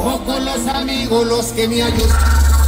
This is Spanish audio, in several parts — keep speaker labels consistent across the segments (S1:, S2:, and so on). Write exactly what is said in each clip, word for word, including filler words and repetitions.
S1: pocos los amigos los que me ayudan.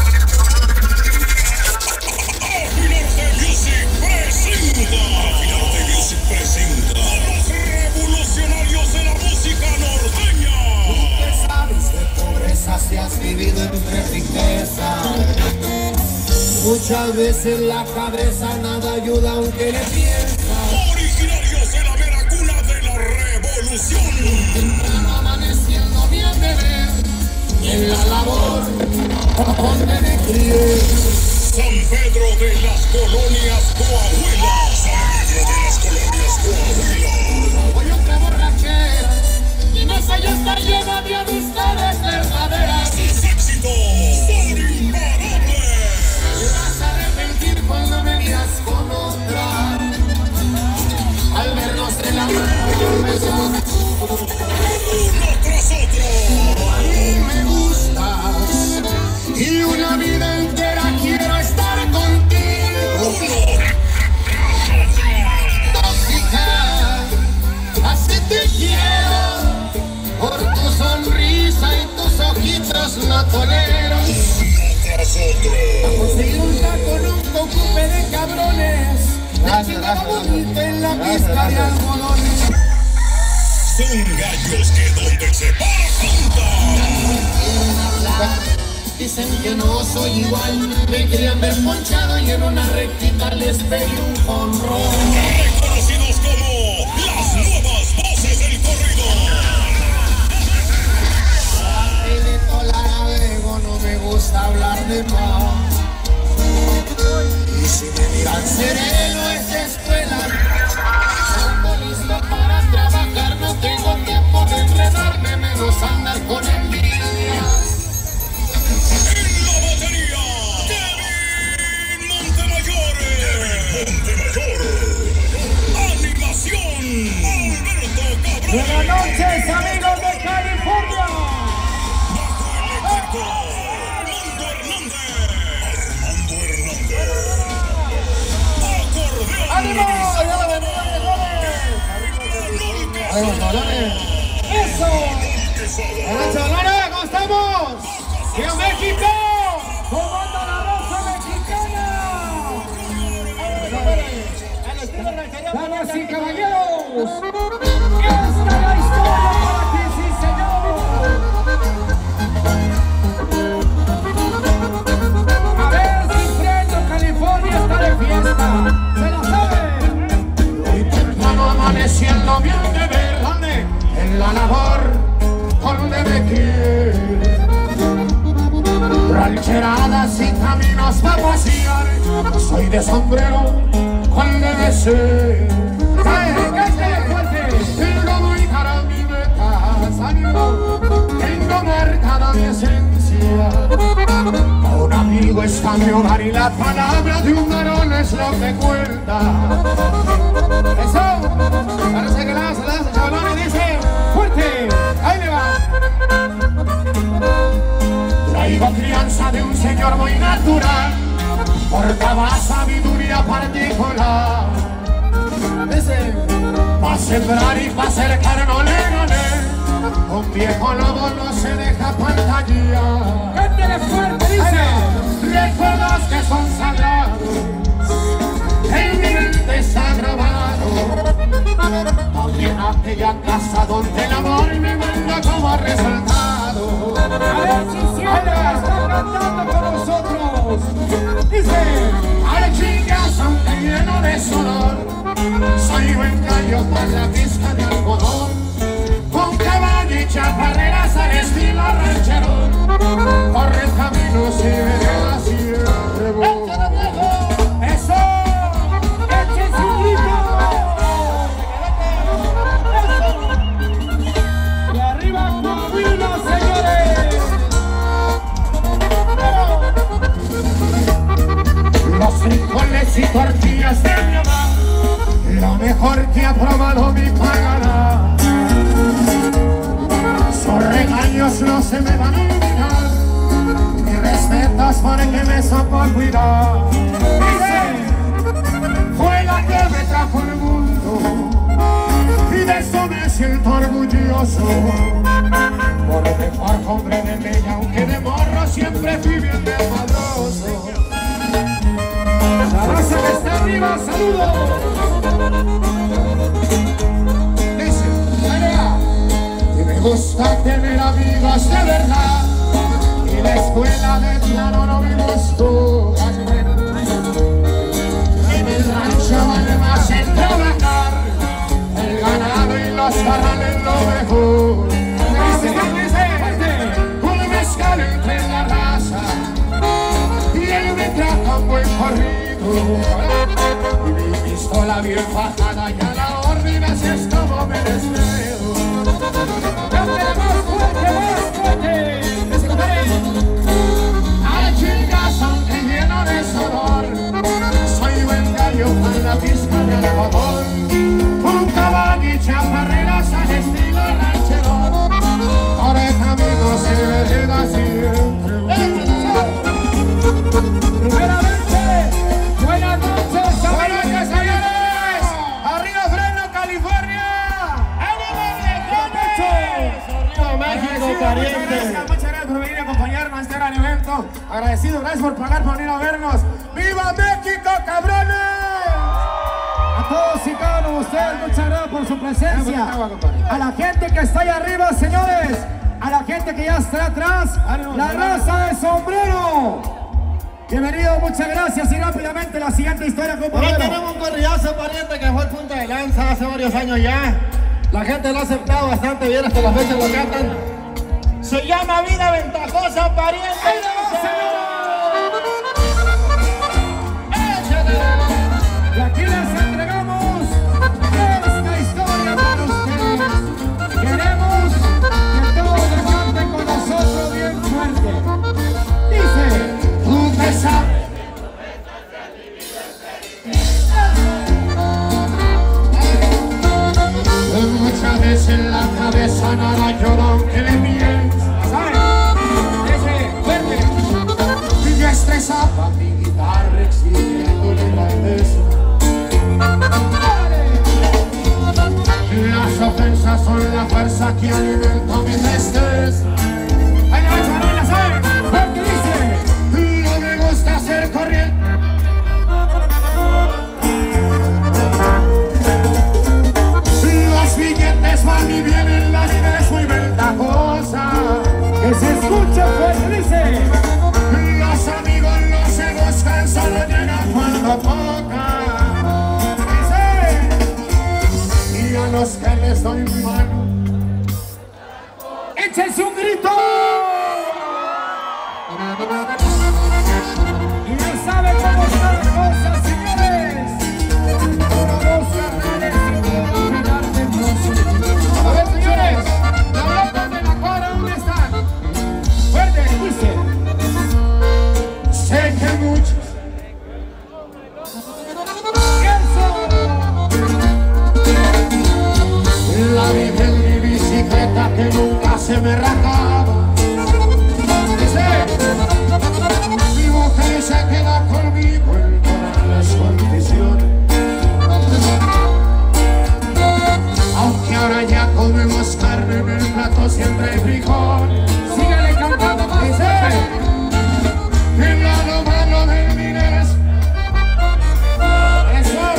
S2: Presenta a los revolucionarios de la música norteña.
S1: Tú que sabes de pobreza si has vivido entre riqueza. Muchas veces la cabeza nada ayuda aunque le piensa.
S2: Originarios de la mera cuna de la revolución.
S1: Temprano amaneciendo bien de ver en la labor donde me crié.
S2: San Pedro de las Colonias, Coahuila. San Pedro de las Colonias, Coahuila.
S1: Hoy otra borrachera y no sé yo está llena de amistades verdaderas.
S2: Sus éxitos son imparables.
S1: Te vas a arrepentir cuando me veas con otra. Al vernos de la mano besos
S2: uno tras otro.
S1: a mí me gustas y una vida entera quiero estar contigo. Tóxica, así te quiero. Por tu sonrisa y tus ojitos no tolero.
S2: Uno tras otro.
S1: Conseguir un taco nunca ocupe de cabrones. La chica bonita en la pista de algodones.
S2: Son gallos que donde se para cantan.
S1: Dicen que no soy igual, me querían ver ponchado y en una rectita les pegué un jonrón.
S2: Reconocidos como las nuevas voces del corrido.
S1: De Tolara Vego no me gusta hablar de más. Y si me miran sereno es de escuela. Ando listo para trabajar, no tengo tiempo de enredarme, menos andar con envidias.
S2: En la batería, Kevin Montemayor. Kevin Montemayor. Animación, Alberto Cabrera.
S3: Buenas noches, amigos de California.
S2: Bajo eléctrico, Armando Hernández. Armando Hernández. Acordeón.
S3: ¡Ánimo! ¡Ya ven, ¡Ahí chavalones! ¡Eso! ¡Hola, chavalones! ¿Cómo estamos? ¡Viva México! ¿Cómo anda la raza mexicana? ¡Damas y caballeros! ¡Esta es la historia para ti, sí, señor! A ver si prendo, California está de fiesta. ¿Se la sabe?
S1: Hoy temprano amaneciendo bien de ver ¿dónde? En la labor donde me quiere. Rancheradas y caminos para pasear. Soy de sombrero cual debe ser. Tengo muy cara mi meta, ánimo. Tengo marcada mi esencia. Un amigo está mi hogar y la palabra de un varón es lo que cuenta. Eso, parece que la hace, la hace, chavalones, dice fuerte, ahí le va. Traigo crianza de un señor muy natural, portaba sabiduría particular. Dice, pa' sembrar y pa' cercar no le gané, un viejo lobo no se deja pantallar.
S3: ¡Cántale fuerte, dice!
S1: Recuerdos que son sagrados, en mi mente está grabado. También aquella casa donde el amor me manda como resultado.
S3: A ver si siempre está cantando con nosotros. Dice,
S1: Al chingas aunque lleno de sudor, soy buen gallo para la pizca de algodón. Con caballo y chaparreras al estilo ranchero, corre el camino si veredas y rebo.
S3: ¡eso! ¡Eche su grito! ¡Y arriba Coahuila, señores!
S1: Los frijoles y tortillas de mi mamá, lo mejor que ha probado mi pagará. Sus regaños no se me van a olvidar, mis respetos porque me supo cuidar. Dice, fue la que me trajo al mundo y de eso me siento orgulloso por dejar hombre de bella, aunque de morro siempre fui bien desmadroso.
S3: La raza que está arriba, saludos.
S1: Dice, y me gusta tener amigos de verdad, y la escuela de plano no me gustó. En el rancho vale más el trabajar, el ganado y los parrales lo mejor. Un mezcal entre la raza y él me trajo un buen corrido, y mi pistola bien fajada y a la orden así es como me desveo.
S3: ¡Cántale más fuerte, más fuerte!
S1: Al chingazón que lleno de sudor, soy buen gallo con la pizca de algodón, un caballo y chaparreras al estilo ranchero, por el camino se vereda siempre.
S3: Primeramente, buenas noches,
S1: Buenas noches, señores. Arriba Fresno, California.
S4: Arriba México, pariente.
S1: Muchas gracias por venir a acompañarnos a este gran evento. Agradecido, gracias por pagar por venir a vernos. ¡Viva México, cabrones!
S3: a todos y cada uno de ustedes, muchas gracias por su presencia. A la gente que está ahí arriba, señores, a la gente que ya está atrás, la raza de sombrero. Bienvenido, muchas gracias y rápidamente la siguiente historia, compañero.
S4: Hoy tenemos un corridazo, pariente, que fue el punta de lanza hace varios años ya. La gente lo ha aceptado bastante bien, hasta la fecha lo cantan. Se llama Vida Ventajosa, pariente.
S3: ¡Ahí le va, señor! Y aquí les entregamos esta historia para ustedes. Queremos que todos la canten con nosotros bien fuerte. Dice:
S1: Tú me sabes. Muchas veces en la cabeza nada llorón que le piensa.
S3: ¿saben? Ese fuerte.
S1: Y yo estresaba mi guitarra exigiéndole grandeza. Las ofensas son la fuerza que alimenta mi tristeza.
S3: Ahí le va, chaval, ¿la saben? ¿Qué dice?
S1: No me gusta hacer corriente. Los billetes van y vienen, la vida es muy ventajosa.
S3: Que se escuche fuerte, dice.
S1: Los amigos no se buscan, solo llegan cuando toca. Dice, y a los que les doy mi mano,
S3: ¡Échense un grito! Y ya saben cómo está la cosa, señores. Una voz carnales y puedo olvidar del próximo.
S1: a ver señores, la banda de la cuadra, ¿dónde están?
S3: Fuerte, dice.
S1: Sé que muchos
S3: ¡Eso!
S1: la viví en mi bicicleta que nunca se me rajaba. Dice, mi mujer se queda conmigo en todas las condiciones. Aunque ahora ya comemos carne en el plato, siempre hay frijoles.
S3: Sígale cantando más
S1: Dice,
S3: fuerte.
S1: el lado malo del dinero es eso.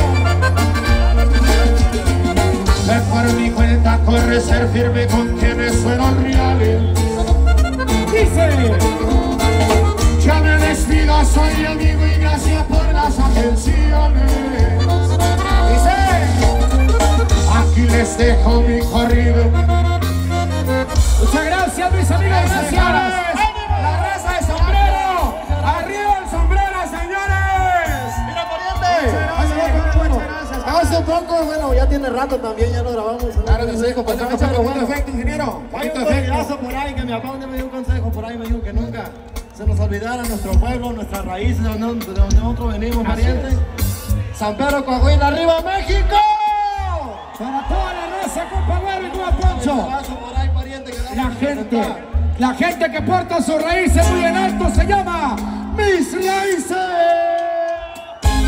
S1: De por mi cuenta corre ser firme con quienes fueron reales.
S3: Dice.
S1: Ya me despido, soy amigo y gracias por las atenciones. Dice, aquí les dejo mi corrido.
S3: Muchas gracias, mis amigos, gracias.
S1: La raza de sombrero, arriba el sombrero, señores.
S4: Mira, pariente. Hace poco, bueno, ya tiene rato también, ya no grabamos.
S1: Claro que sí, compadre.
S4: Hace poco,
S1: Bonito
S4: bueno,
S1: efecto, ingeniero.
S4: hay un
S1: Bonito efecto.
S4: corridazo por ahí que mi papá me dio un consejo por ahí, me dijo que nunca se nos olvidara nuestro pueblo, nuestras raíces, de donde, de donde nosotros venimos, pariente. San Pedro, Coahuila, ¡arriba México!
S3: Para toda la raza, compañero y tu Poncho.
S4: Por ahí, pariente, que vamos
S3: La
S4: a
S3: gente,
S4: presentar.
S3: la gente que porta sus raíces muy en alto se llama Mis Raíces.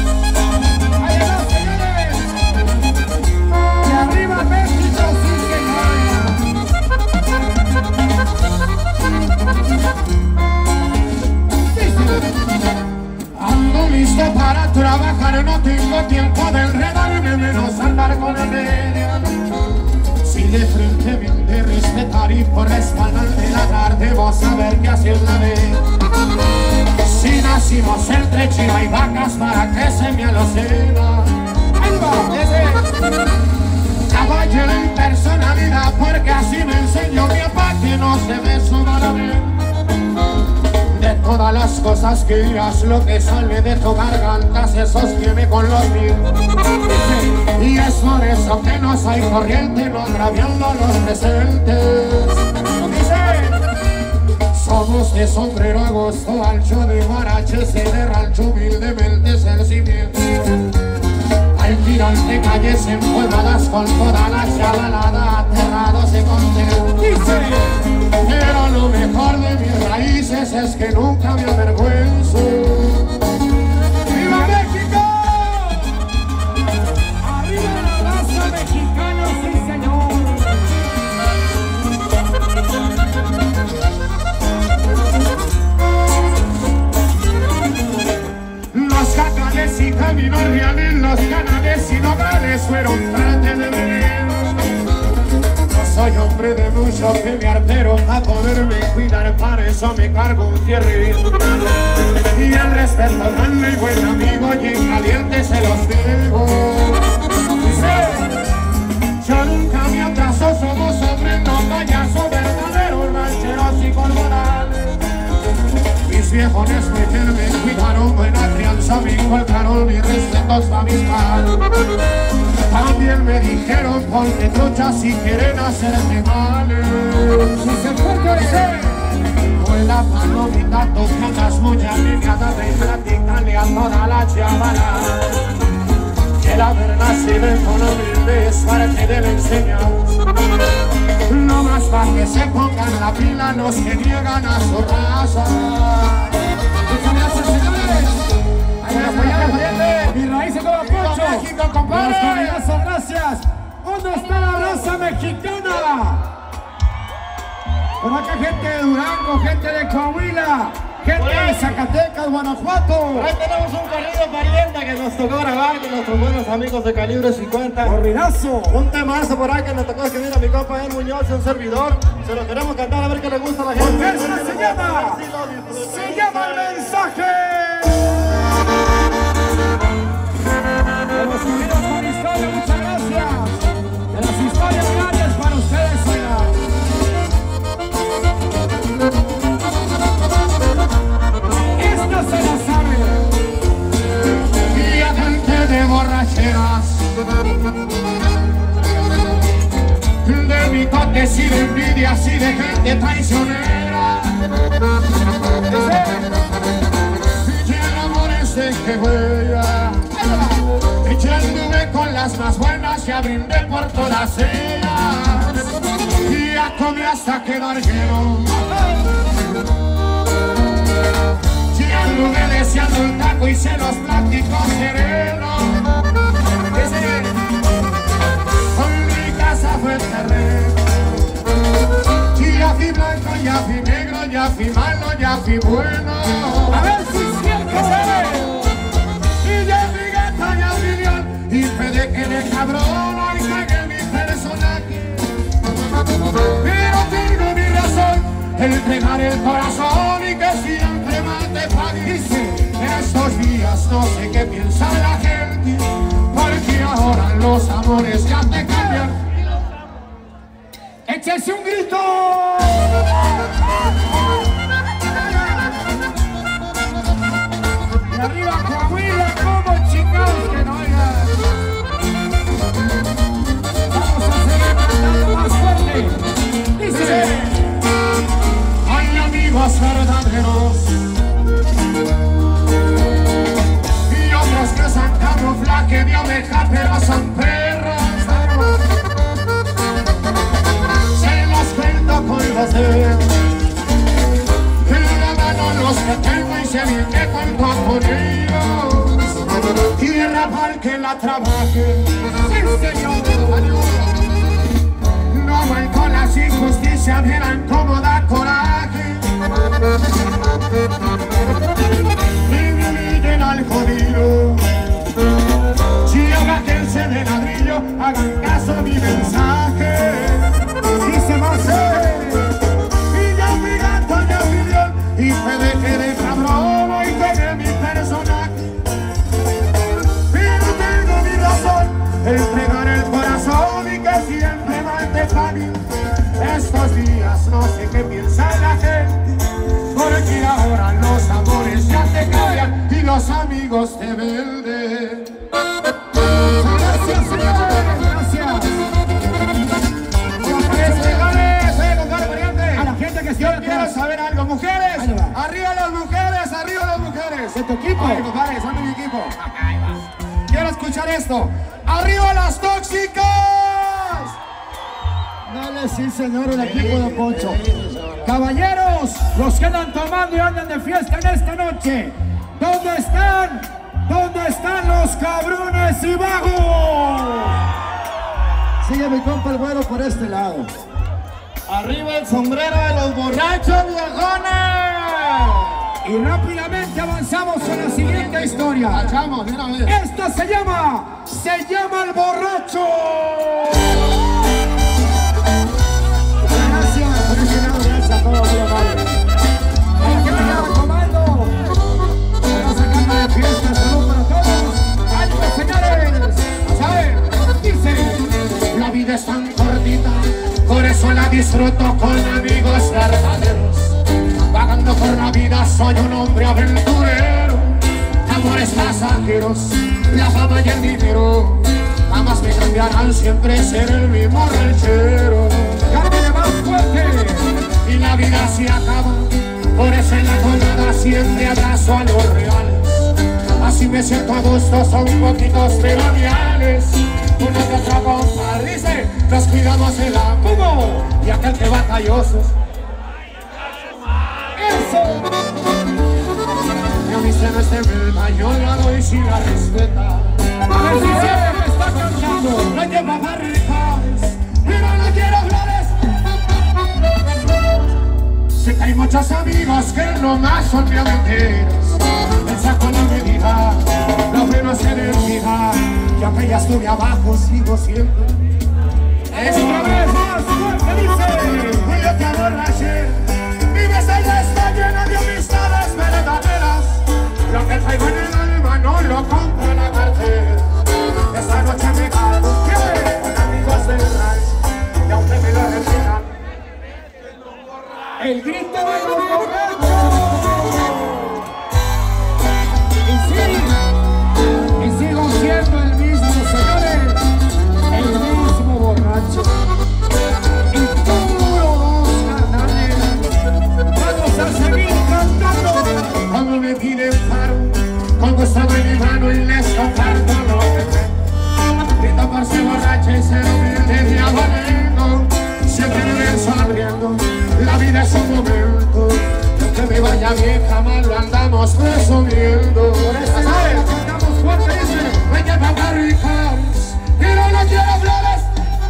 S3: Ahí va, señores. Y arriba México, sí, señor.
S1: debemos saber que así es la ley. Si nacimos entre chiva y vacas, para que se me alucina. Ahí va, ese caballero en personalidad, porque así me enseñó mi papá, que no se me suba la vez. De todas las cosas que dirás, lo que sale de tu garganta se sostiene con los míos. Y es por eso que no soy corriente, no agraviando a los presentes. Somos de sombrero agosto, ancho de guaraches y de rancho humildemente sencillo. Al tirante calles empolvadas con toda la chavalada, aterrados de contento. Pero lo mejor de mis raíces es que nunca me avergüenzo. ¡Viva México! ¡Arriba la raza mexicana, sí señor! Los jacales y caminos reales, los canales y nogales fueron parte de venir. No soy hombre de mucho pelear, pero a poderme cuidar para eso me cargo un cierre. Y el respeto grande y buen amigo y en caliente se los digo. Yo nunca me atraso, somos hombres no payasos, verdaderos rancheros y corporales. Mis viejones me cuidaron, buena crianza me inculcaron, mis respetos a mis padres. También me dijeron, ponte trucha si quieren hacerte males. Si se puede vuela palomita, toca las muñas lineadas y platícale a toda la chavala que el haber nacido en humilde es parte de la enseñanza. No más para que se pongan la pila los que niegan a su raza. Muchas gracias, señores. Ahí van a apoyar, pariente. Mi raíz es como Pocho. México, compadre. Gracias. ¿Dónde está la raza mexicana? Por acá gente de Durango, gente de Coahuila, gente de Zacatecas, Guanajuato.
S4: Ahí tenemos un corrido pariente que nos tocó grabar con nuestros buenos amigos de Calibre cincuenta.
S3: Corridazo.
S4: Un temazo por ahí que nos tocó escribir a mi compa El Muñoz y un servidor. Se lo queremos cantar a ver qué le gusta a la gente.
S3: Porque esta se llama, se llama El Mensaje. De los unidos con historia, muchas gracias. De las historias grandes para ustedes, oigan. Esta se la sabe. Y a gente de borracheras, de bigotes y de envidias y de gente traicionera, y el amor es de que huella. Yo anduve con las más buenas y brindé por todas ellas, y ya comí hasta quedar lleno. Yo anduve deseando un taco y se los platico sereno. Con mi casa fue el terreno. Y ya fui blanco, ya fui negro, ya fui malo, ya fui bueno. A ver si es cierto, y ya mi gata, ya mi león, y pedí que de cabrón hoy cagué mi personaje. Pero tengo mi razón, entregar el corazón y que siempre más te pague. Estos días no sé qué piensa la gente, porque ahora los amores ya te cambian. ¡Échese un grito! Y arriba Coahuila, como chingados que no oigan. Vamos a seguir cantando más fuerte. Dice: hay amigos verdaderos y otros que son camuflaje de oveja, pero son perros. Se los cuento con los dedos, en la mano los que tengo y sé bien que cuento con ellos. Tierra para que la trabaje, sí señor. No aguanto las injusticias, miran cómo da coraje. Y me humillen al jodido. Si agájense de ladrillo, hagan caso a mi mensaje. Y se va a hacer. Y ya mi gata
S1: Estos días no sé qué piensa la gente, porque ahora los amores ya te cambian y los amigos te venden.
S3: Gracias, señores, gracias. A la gente que está
S1: Yo quiero saber algo, mujeres, arriba las mujeres, arriba las mujeres.
S3: ¿De tu equipo?
S1: Ay, compadre, son de mi equipo. Quiero escuchar esto. ¡Arriba las tóxicas!
S3: Dale, sí, señor, el equipo de Poncho. Caballeros, los que andan tomando y andan de fiesta en esta noche, ¿dónde están? ¿Dónde están los cabrones y vagos? Sigue mi compa el güero por este lado.
S4: Arriba el sombrero de los borrachos viejones.
S3: Y rápidamente avanzamos con la siguiente historia.
S1: Marchamos, de una vez.
S3: Esto se llama, se llama El Borracho. Gracias, por ese lado, gracias a todos, muy amables. Hay que venir al comando. Vamos sacando de fiesta, salud para todos. ¡Ánimo, señores!
S1: ¿Saben? Dice, la vida es tan cortita, por eso la disfruto con amigos verdaderos. Vagando por la vida soy un hombre aventurero. Amores pasajeros, la fama y el dinero jamás me cambiarán, siempre seré el mismo ranchero.
S3: ¡Cámbiale más fuerte!
S1: Y la vida se acaba, por eso en la colada siempre abrazo a los reales. Así me siento a gusto, son poquitos pero reales. Uno que otro compadre dice, nos cuidamos el amor.
S3: ¿Cómo?
S1: Y aquel que batallosos.
S3: ¡Eso!
S1: Mi amistad no es de verdad, yo la doy si la respeta.
S3: A ver si siempre me está cantando.
S1: No lleva barricades, pero no quiero flores. Sé que hay muchos amigos que nomás son miamenteros. El saco no me diga, lo bueno es querer fijar. Y aunque ya estuve abajo, sigo siendo.
S3: ¡Otra vez más fuerte, dice!
S1: Yo te aborraché. Mi mesa ya está llena de amistades verdaderas. Lo que traigo en el alma no lo compra la cartera. Esta noche me calmo con amigos del rancho. Y aunque me lo repitan,
S3: ¡El grito de los borrachos! Y sí, y sigo siendo el mismo, señores, el mismo borracho. Y todos carnales, vamos a seguir cantando.
S1: cuando me piden paro, con gusto en mi mano y les comparto lo que tengo. Grito por ser borracha y ser humilde y avalendo. Siempre me ven sonriendo, la vida es un momento. Aunque me vaya bien, jamás lo andamos presumiendo.
S3: Por este lado cantamos fuerte, dice.
S1: Me llevan barricadas, pero no quiero flores.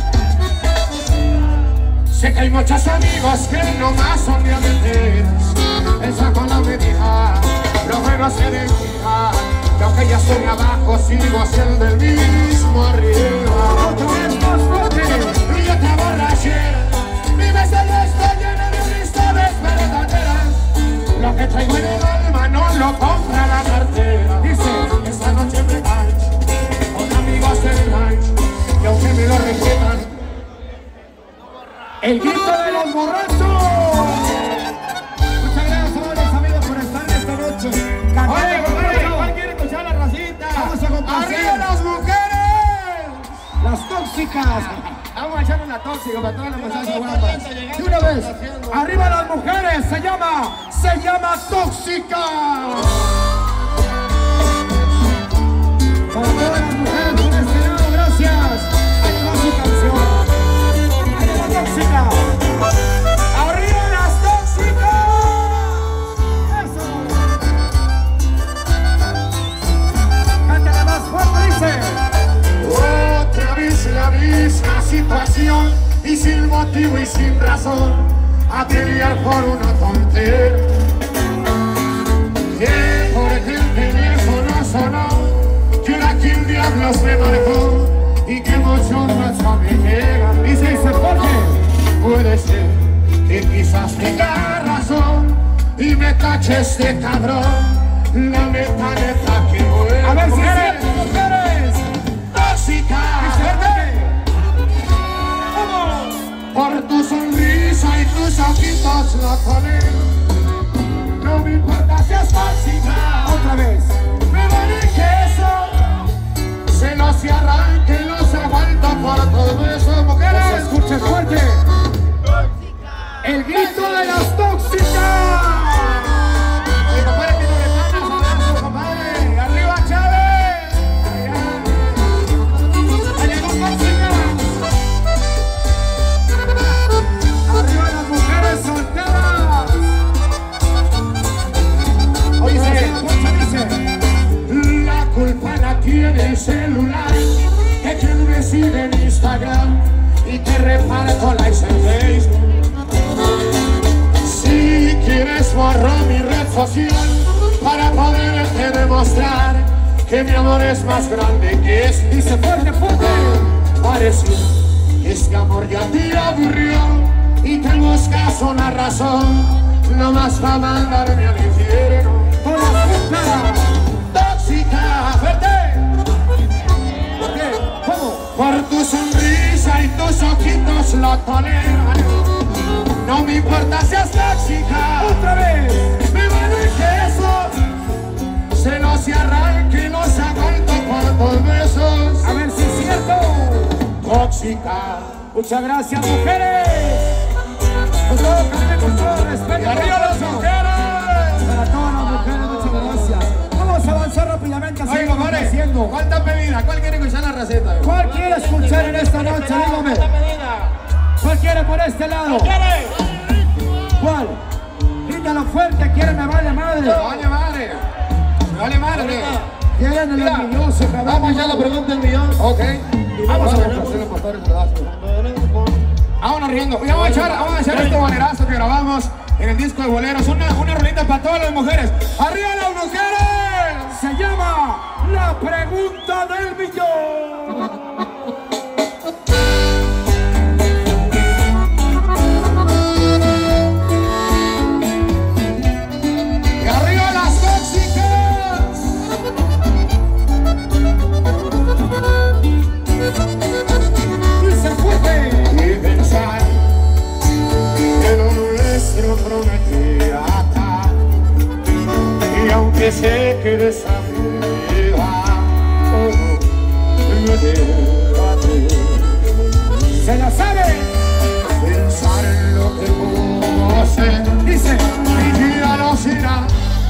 S1: Sé que hay muchos amigos que nomás son diamanteros. El saco no me diga, lo bueno se desfija. Y aunque ya estoy abajo, sigo siendo el mismo arriba.
S3: Otra vez más fuerte.
S1: Y yo te aborraché, mi mesa ya está llena de amistades verdaderas. Lo que traigo en el alma no lo compra la cartera. Dice, esta noche me marcho con amigos del rancho. Y aunque me lo respetan,
S3: El grito de los borrachos. Muchas gracias, señores amigos, por estar en esta noche.
S1: oye,
S3: Cantando con
S1: compadre,
S3: todo.
S1: ¿cuál quiere escuchar la racita?
S3: Vamos a complacer.
S1: ¡Arriba las mujeres!
S3: Las tóxicas.
S1: Vamos a echarle la tóxica para todas las muchachas guapas.
S3: De una vez, arriba las mujeres, se llama, se llama Tóxica. Para todas las mujeres por este lado, gracias. Ahí va su canción. Ahí va Tóxica. Arriba las tóxicas. Eso. Cántale más fuerte, dice.
S1: Otra vez la misma situación y sin motivo y sin razón a pelear por una tontera. Que porque el teléfono sonó, que era quien diablos me marcó y que mucho más a me llega.
S3: Dice, dice, ¿por qué?
S1: Puede ser que quizás tenga razón y me taches de cabrón. La neta, neta que bueno.
S3: A ver si es
S1: mujeres,
S3: cierto, mujeres.
S1: tóxica.
S3: Dice, ¿por qué?
S1: Por tu sonrisa tus ojitos lo ponen. No me importa si es tóxica.
S3: Otra vez.
S1: Me vale queso. Se los y arranque y los aguanto por todo eso, mujeres.
S3: Se escucha fuerte. El grito de las tóxicas.
S1: Mi compadre Tito de Panas, abrazo, compadre. Arriba, Chávez. Allá. Allá con tóxicas.
S3: Arriba las mujeres solteras. Oye, dice,
S1: la culpa la tiene el celular, que quien me sigue en Instagram y que reparto likes en Facebook. Si quieres borro mi red social para poderte demostrar que mi amor es más grande que es.
S3: dice fuerte, fuerte.
S1: Pareció que este amor ya te aburrió y que buscas una razón nomás para mandarme al infierno.
S3: Todas juntas.
S1: Tóxica, fuerte.
S3: ¿Por qué? ¿Cómo?
S1: Por tu sonrisa y tus ojitos lo toleran. No me importa si es tóxica.
S3: Otra vez.
S1: Me vale queso. Se los y arranque y los aguanto por dos besos.
S3: A ver si es cierto.
S1: Tóxica.
S3: Muchas gracias, mujeres. Con todo cariño, con todo respeto.
S1: Y arriba las mujeres.
S3: Para todas las mujeres, muchas gracias. Vamos a avanzar rápidamente así
S1: Oye,
S3: como
S1: compadre,
S3: haciendo.
S1: ¿cuánta pedida? ¿Cuál quiere escuchar la receta?
S3: ¿Cuál quiere escuchar en esta noche? Dígame. ¿Cuál quiere por este lado? ¿Cuál? Grítalo fuerte, quiere me vale madre.
S1: Me vale madre. Me vale madre.
S3: Quieren el
S1: Mira,
S3: envidioso, cabrón.
S4: Vamos a echar la pregunta del millón.
S1: Ok.
S3: Vamos a ver.
S1: Vámonos riendo. Oye, vamos a echar, vamos a echar este bolerazo que grabamos en el disco de boleros. Una, una rolita para todas las mujeres. ¡Arriba las mujeres!
S3: Se llama La Pregunta del Millón.
S1: ¡Y arriba las tóxicas!
S3: Y se fuerte.
S1: Y pensar que lo nuestro prometía acá. Y aunque sé que desafía, oh, me debate.
S3: Se la sabe.
S1: Pensar en lo que pudo ser.
S3: Dice.
S1: Mi vida no será.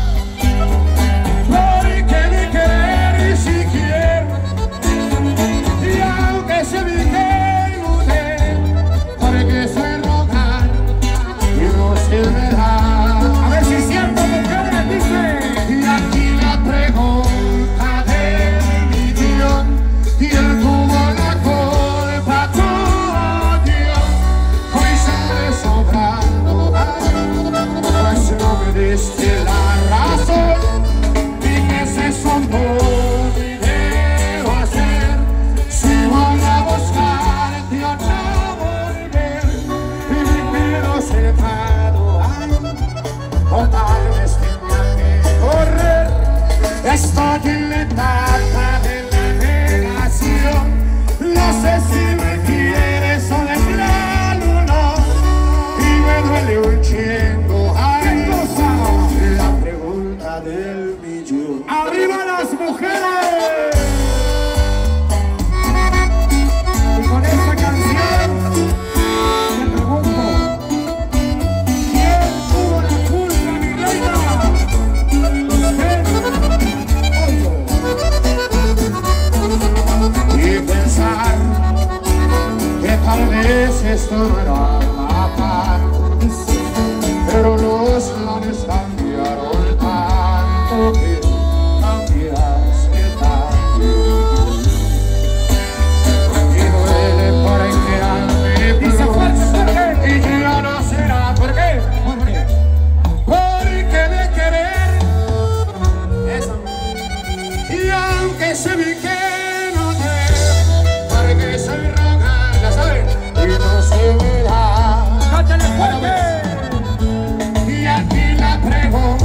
S1: Porque de querer y si quiero. Y aunque se me quede, porque soy rogar y no se me da.
S3: A ver si es cierto, mujeres, dice.
S1: Y aquí la pregunta del millón. ¿Quién tuvo la culpa? Todo Dios. Hoy siempre sobrando. Pues no me diste la razón. Y que se son todo y debo hacer. Si voy a buscarte o no volver. Y me quedo sentado. O tal vez tenga que correr. Estoy en la etapa de la negación. No sé si me quieres o de plano no. Y me duele un chingo. Ay, cosa. La pregunta del millón.
S3: ¡Arriba las mujeres! Y con esta canción me pregunto, ¿quién tuvo la culpa, mi reina? ¿Usted o yo?
S1: Y pensar que tal vez esto no era matar, pero los planes cambiaron tanto que cambiaste también. Y duele por quedarme
S3: Dice fuerte, fuerte.
S1: y ya no será. ¿Por qué?
S3: ¿Por qué?
S1: Porque de querer eso. Y aunque se vi que no te, porque soy rogada, ¿sabes? Y no se me da.
S3: ¡Cántale fuerte!
S1: Y aquí la pregunta.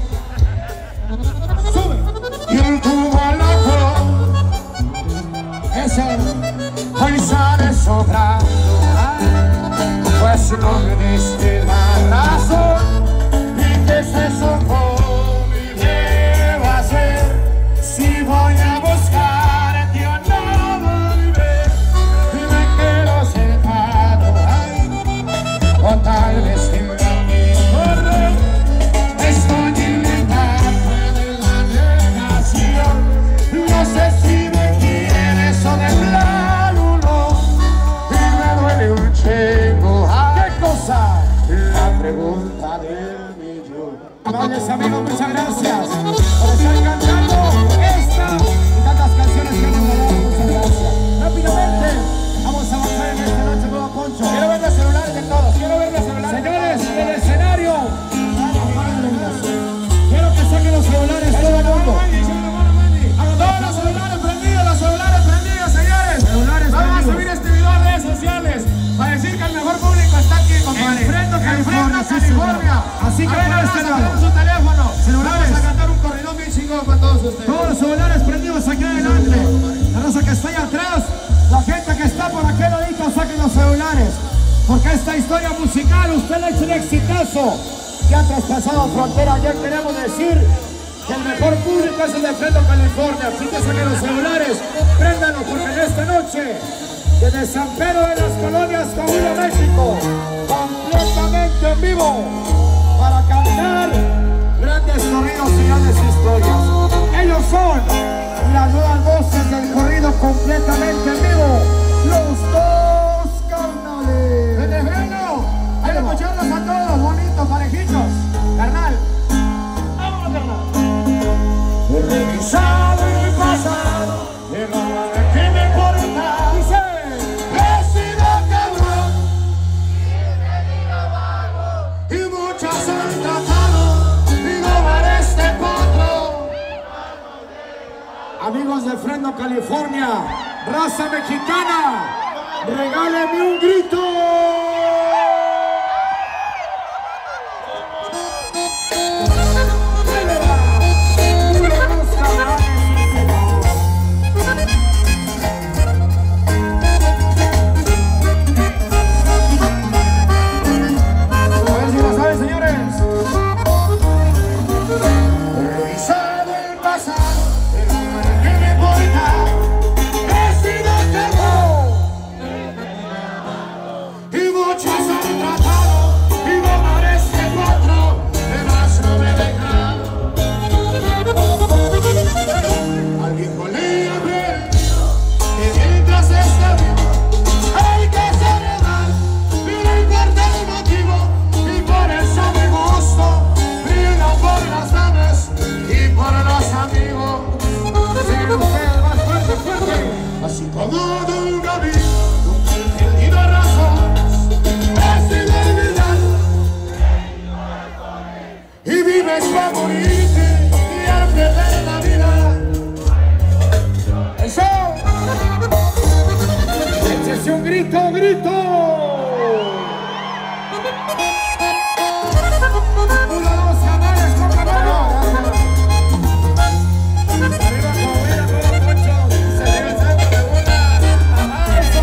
S3: ¡Sube!
S1: ¿Quién tuvo loco? Ese hoy sale sobrando. Pues no me diste o tal vez tendrá mi correr. Estoy en la etapa de la negación, no sé si me quieres o de plano no, y me duele un chingo.
S3: ¿Qué cosa?
S1: La pregunta del millón.
S3: Amables amigos, muchas gracias por estar cantando esta y tantas canciones que hemos grabado. Muchas gracias. Rápidamente, vamos a avanzar en esta noche, nuevo Poncho. Quiero ver los celulares de todos. Quiero ver los celulares. Señores, el escenario. Quiero que saquen los celulares todo el mundo. Todos los celulares prendidos, los celulares prendidos, señores. Celulares Vamos prendidos. a subir este video a redes sociales para decir que el mejor público está aquí, compadre. En Fresno, California. California. Así que ven a este lado. Su teléfono. Celulares. Vamos a cantar un corridón bien chingón para todos ustedes. Todos los celulares prendidos aquí adelante. La raza que está allá atrás. La gente que está por aquel ladito, saquen los celulares. Porque esta historia musical, usted le ha hecho un exitazo que ha traspasado frontera. Ayer queremos decir que el mejor público es el de Fresno, California. Así que saquen los celulares, préndanlos, porque en esta noche, desde San Pedro de las Colonias, Coahuila, México, completamente en vivo, para cantar grandes corridos y grandes historias. Ellos son las nuevas voces del corrido completamente en vivo, los dos carnales. Desde Fresno, hay que escucharlos a todos, bonitos, parejitos. Carnal, vámonos, carnal.
S1: He revisado el pasado, de nada que me importa.
S3: Dice,
S1: He sido cabrón y muchas han tratado de robar este potro.
S3: amigos de Fresno, California, raza mexicana, regáleme un grito.
S1: Así como nunca vi, nunca he tenido razón, he sido olvidado y vives para morirte y al perder la vida.
S3: ¡Eso! ¡Échese un grito, grito! ¡Uno, dos, canales, con caballo! ¡Arriba, Coahuila, todo Poncho! ¡Se llega el centro de una! ¡Eso!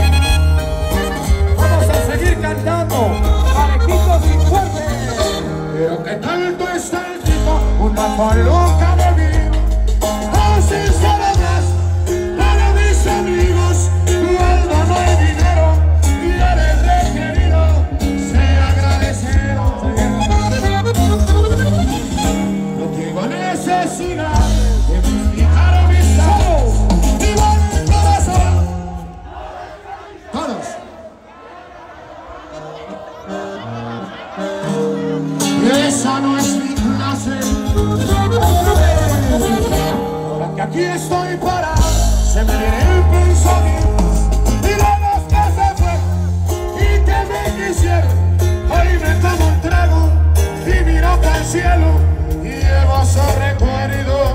S3: ¡Vamos a seguir cantando! ¡Parejitos y fuertes!
S1: Pero que tanto está el tipo, una paloca de vino, así será más para mis amigos. Cuando no hay dinero y eres requerido, sé agradecido. No tengo necesidad de explicar amistades, igual el corazón. Todos. Esa no es mi clase. Ahora que aquí estoy parado, se me viene el pensamiento y de los que se fue y que me quisieron. Hoy me tomo un trago y miro para el cielo y llevo esos recuerdos.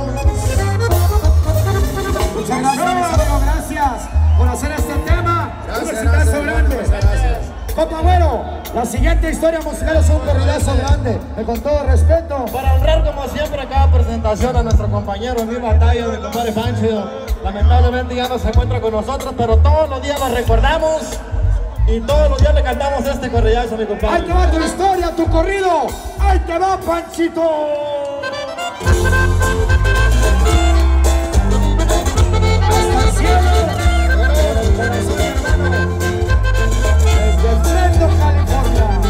S3: Muchas gracias, mis amigos, gracias por hacer este tema. Un exitazo grande. Compa Güero, la siguiente historia musical es un corridazo grande, y con todo respeto.
S4: Para honrar como siempre cada presentación a nuestro compañero en mi batalla, mi compadre Pancho. Lamentablemente ya no se encuentra con nosotros, pero todos los días lo recordamos y todos los días le cantamos este corridazo a mi compadre.
S3: Ahí te va tu historia, tu corrido. Ahí te va, Panchito. Hasta el cielo. Desde Fresno, California.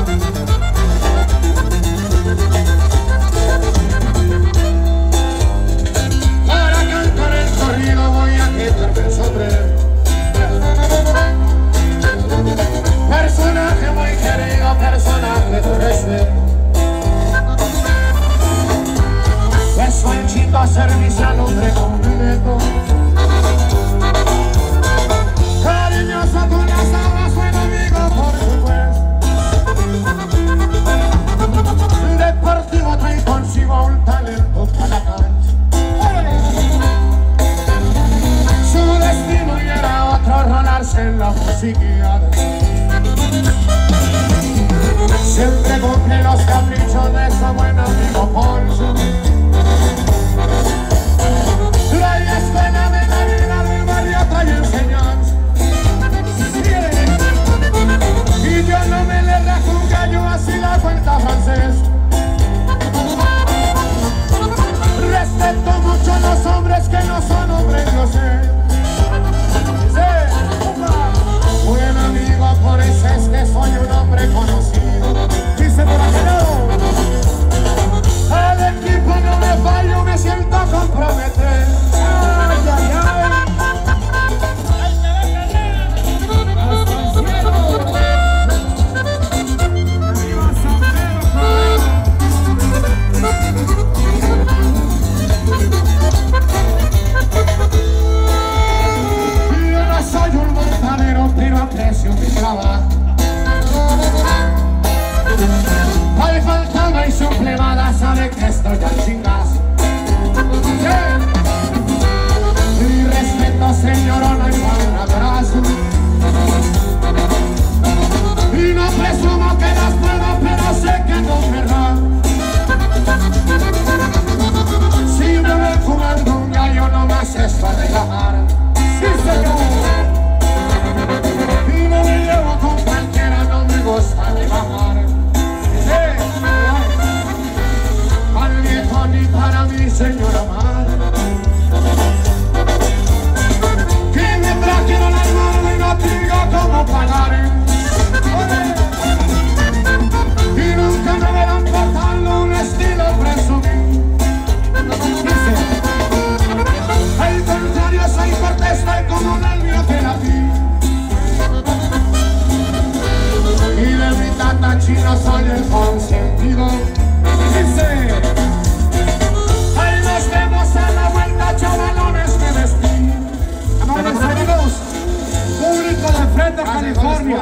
S1: la china soy el consentido.
S3: Dice,
S1: Ahí nos vemos a la vuelta, chavalones, me despido.
S3: amables amigos, público de Fresno, California.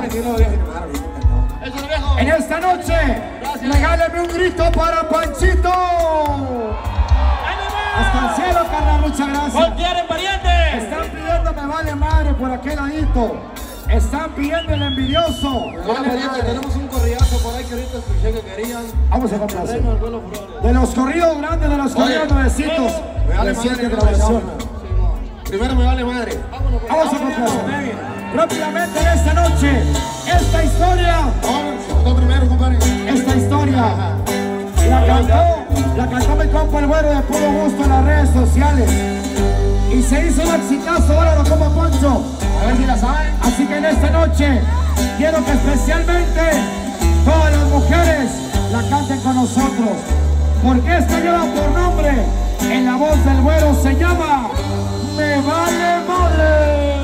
S3: En esta noche, regáleme un grito para Panchito. Hasta el cielo, carnal, muchas gracias.
S4: ¿Cuál quieren, pariente?
S3: Están pidiendo me vale madre por aquel ladito. Están pidiendo el envidioso.
S4: Vale, pariente, tenemos un corridazo por ahí que ahorita escuché que querían.
S3: Vamos a complacer.
S4: Reino del Vuelo Flores.
S3: De los corridos grandes, de los corridos nuevecitos.
S1: Me vale
S3: Reciente
S1: madre,
S3: grabación.
S1: Primero me vale madre.
S4: Vámonos, pues.
S3: Vamos a complacer. Rápidamente en esta noche, esta historia,
S1: Vamos, primero, compadre.
S3: esta historia, la cantó, la cantó mi compa el güero de puro gusto en las redes sociales. Y se hizo un exitazo, ahora lo como Poncho.
S1: A ver si la saben.
S3: Así que en esta noche, quiero que especialmente todas las mujeres la canten con nosotros. Porque esta lleva por nombre, en la voz del güero se llama Me Vale Madre.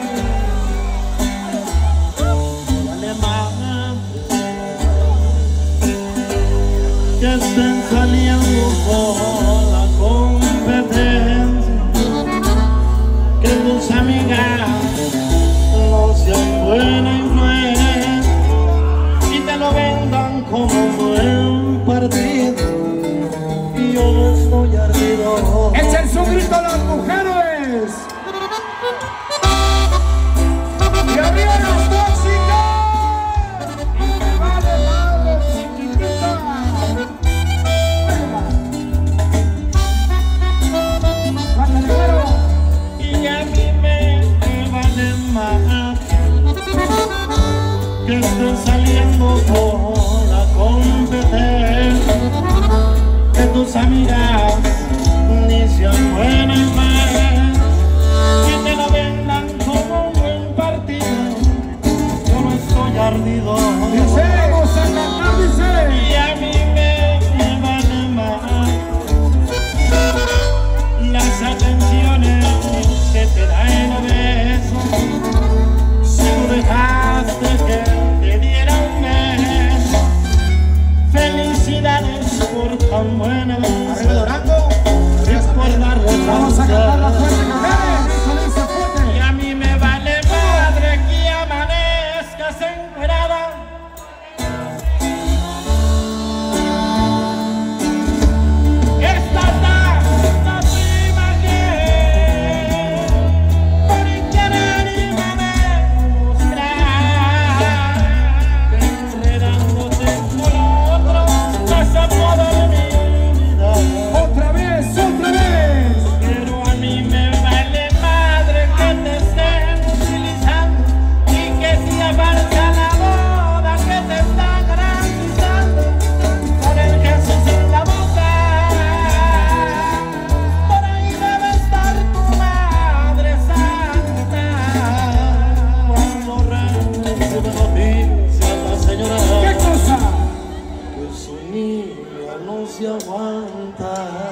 S5: Que estén saliendo por la competencia, que tus amigas no sean buena influencia y te lo vendan como buen partido, y yo no estoy ardido.
S3: Echen su grito a las mujeres. Y arriba las tóxicas. Y me vale madre, chiquitita. Mándale, güero.
S5: Y a mí me, me vale más que estén saliendo por la competencia, que tus amigas ni sean buenas más y te lo vendan como un buen partido. Yo no estoy ardido.
S3: Dice, vamos a cantar, dice.
S5: Y a mí me, me vale más las atenciones que te da el beso. Si tú dejaste que te diera un beso, felicidades por tan buena
S1: Arriba Durango.
S5: y por darle
S3: Vamos a cantar la fuerte,
S5: tanta.
S3: mujeres. Eso dice fuerte.
S5: Y a mí me vale madre que amanezcas encuerada. Esta tanta prima que por querer y demostrar, enredándote con otro, vas a poder mi vida.
S3: Otra vez, otra vez.
S5: Pero a mí me vale madre que te estén utilizando y que sea falsa la boda que te están garantizando con el Jesús en la boca. Por ahí debe estar tu madre santa cuando recibe noticia la señora
S3: ¿Qué cosa?
S5: que su niña no se aguanta.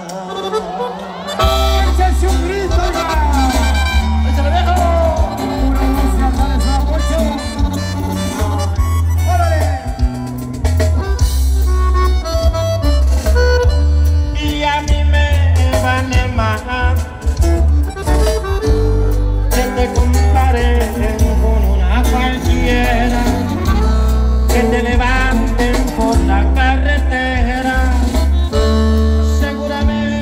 S3: Échense un grito ya.
S5: ¡Échale, viejo!
S3: Pura música, dale, se va mucho. Órale.
S5: Y a mí me vale más que te comparen con una cualquiera, que te levanten por la carretera. Seguramente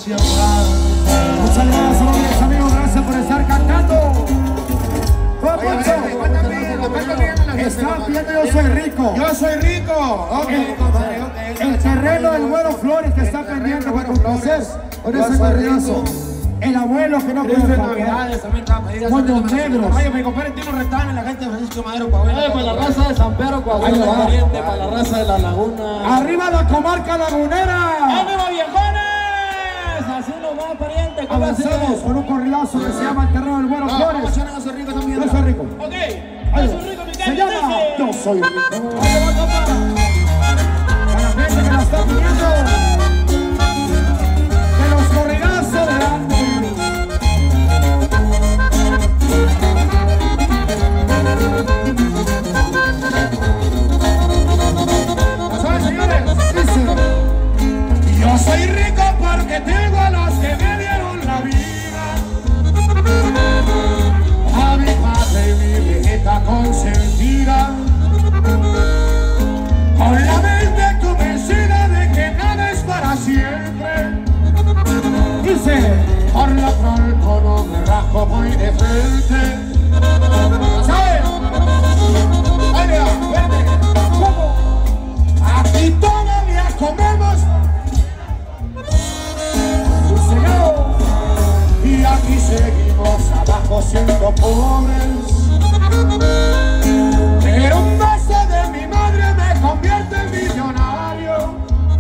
S5: silencia aguanta.
S3: Muchas gracias, mis amigos, gracias por estar cantando. Están pidiendo Yo Soy Rico.
S1: Yo soy rico. Okay,
S3: el, el terreno del Güero Flores que está pendiente para complacer con ese corridazo. El abuelo que no puede
S5: faltar.
S3: Moños negros.
S5: Oye, mi compadre Tino Retán, la gente de Francisco Madero, Coahuila.
S4: Oye, para la raza de San Pedro, Coahuila, pariente, para la raza de la Laguna.
S3: Arriba la comarca lagunera.
S4: ¡Ánimo, viejones! Así nomás, pariente.
S3: Avanzamos con un corridazo que se llama el terreno del Güero Flores.
S5: Yo soy rico también.
S3: Yo soy rico.
S4: Ok. Yo soy rico, mi
S3: Se llama Yo Soy Rico.
S4: Ahí va, compa.
S3: Para la gente que la está pidiendo, que los corridazos de antes.
S1: ¿Saben, señores?
S3: Dice:
S1: Yo soy rico porque tengo a los que me dieron la vida. A mi padre y mi viejita consentida. Con la mente convencida de que nada es para siempre.
S3: Dice:
S1: Por lo pronto no me rajo, voy de frente. ¿Sabes? Oiga, vete. ¿Cómo? Aquí todavía comemos.
S3: Señor.
S1: Y aquí seguimos abajo siendo pobres. Pero un beso de mi madre me convierte en millonario.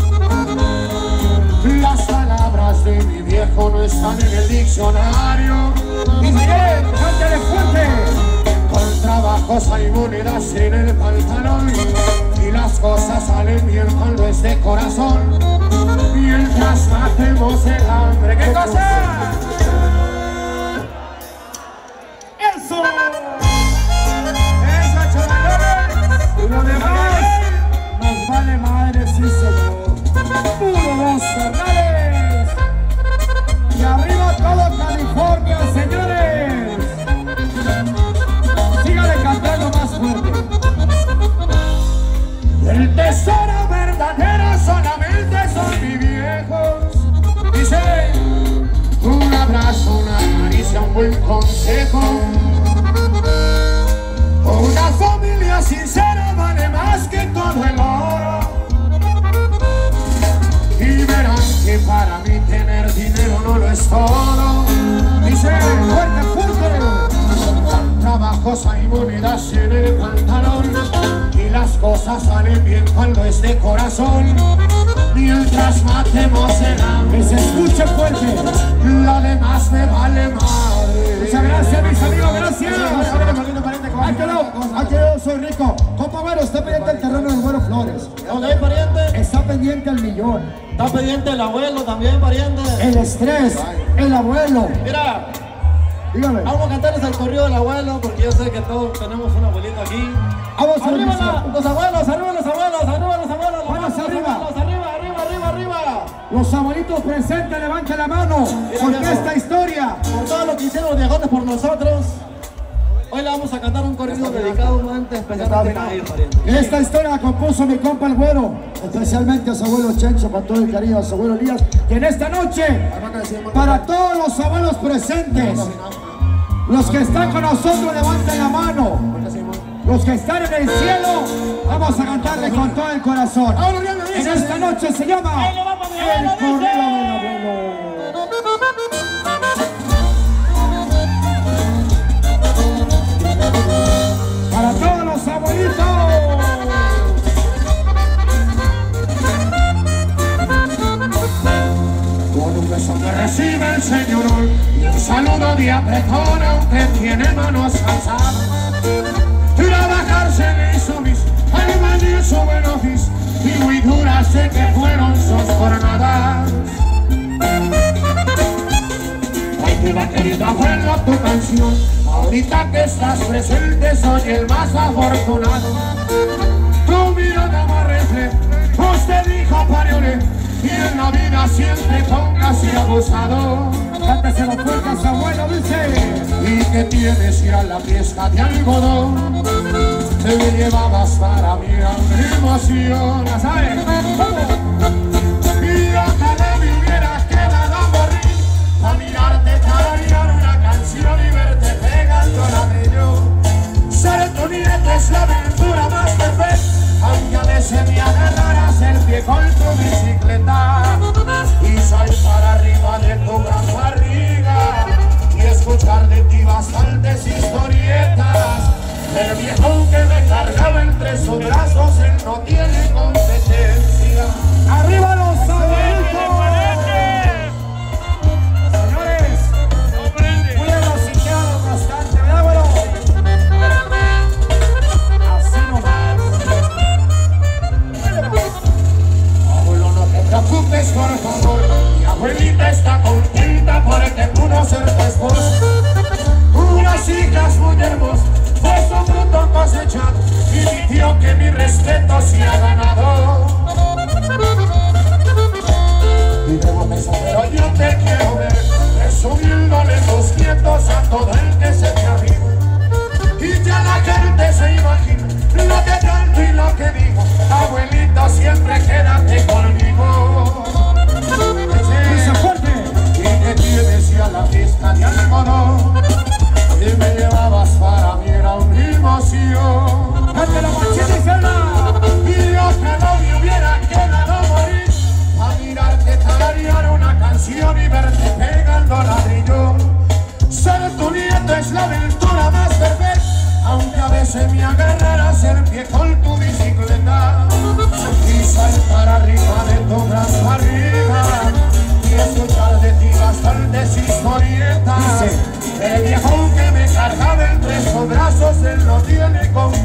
S1: Las palabras de mi viejo no están en el diccionario.
S3: Dice: cántale fuerte.
S1: Con trabajos hay monedas en el pantalón. Y las cosas salen bien cuando es de corazón. Mientras matemos el hambre. ¿Qué cosa?
S3: Eso. Esa chavalones. Y lo demás nos vale madre, sí señor. Puro dos carnales. Y arriba todo California, señores. Sígale cantando más fuerte.
S1: El tesoro verdadero solamente son mis viejos. Dice: un abrazo, una caricia, un buen consejo. Una familia sincera vale más que todo el oro. Y verán que para mí tener dinero no lo es todo. Dice:
S3: Fuerte, fuerte.
S1: con trabajos hay monedas en el pantalón. Y las cosas salen bien cuando es de corazón. Mientras matemos el hambre,
S3: Que se escuche fuerte.
S1: lo demás me vale madre.
S3: Muchas gracias, mis amigos, gracias. Ay, que no, ay, que yo soy rico. Compa Güero, está pendiente el terreno del Güero Flores.
S4: Ok, pariente.
S3: Está pendiente el millón.
S4: Está pendiente el abuelo también, pariente.
S3: El estrés, el abuelo.
S4: Mira,
S3: Dígame.
S4: vamos a cantarles el corrido del abuelo porque yo sé que todos tenemos un abuelito aquí.
S3: Vamos a
S4: Arriba
S3: ver.
S4: la- los abuelos, arriba los abuelos, arriba los abuelos.
S3: Manos
S4: los
S3: arriba.
S4: abuelos, arriba, arriba, arriba, arriba.
S3: Los abuelitos presentes, levanten la mano. Porque
S4: viejo.
S3: esta historia.
S4: Por todo lo que hicieron los viejones por nosotros. Hoy le vamos a cantar un corrido dedicado nuevamente especialmente a ellos, pariente.
S3: Esta historia la compuso mi compa el Güero, especialmente a su abuelo Chencho, con todo el cariño a su abuelo Elías, que en esta noche, para todos los abuelos presentes, los que están con nosotros levanten la mano, los que están en el cielo, vamos a cantarle con todo el corazón. En esta noche se llama
S4: Ahí le va, papi,
S3: El
S4: abuelo,
S3: Corrido
S4: dice.
S3: del Abuelo. Para todos los abuelitos.
S1: Con un beso me recibe el señorón y un saludo de apretón, aunque tiene manos alzadas. Trabajarse le hizo mis almas y su buen oficio, y muy duras sé que fueron sus jornadas. Ay, mi vaquerito abuelo, tu canción, ahorita que estás presente soy el más afortunado. Tu mirada más refleja, usted dijo pariole, y en la vida siempre pongas y abusado.
S3: Cánteselo fuerte a su abuelo, dice.
S1: Y que tienes ya la fiesta de algodón, te me llevabas para mi gran emoción, ¿sabes? Y ojalá me hubiera quedado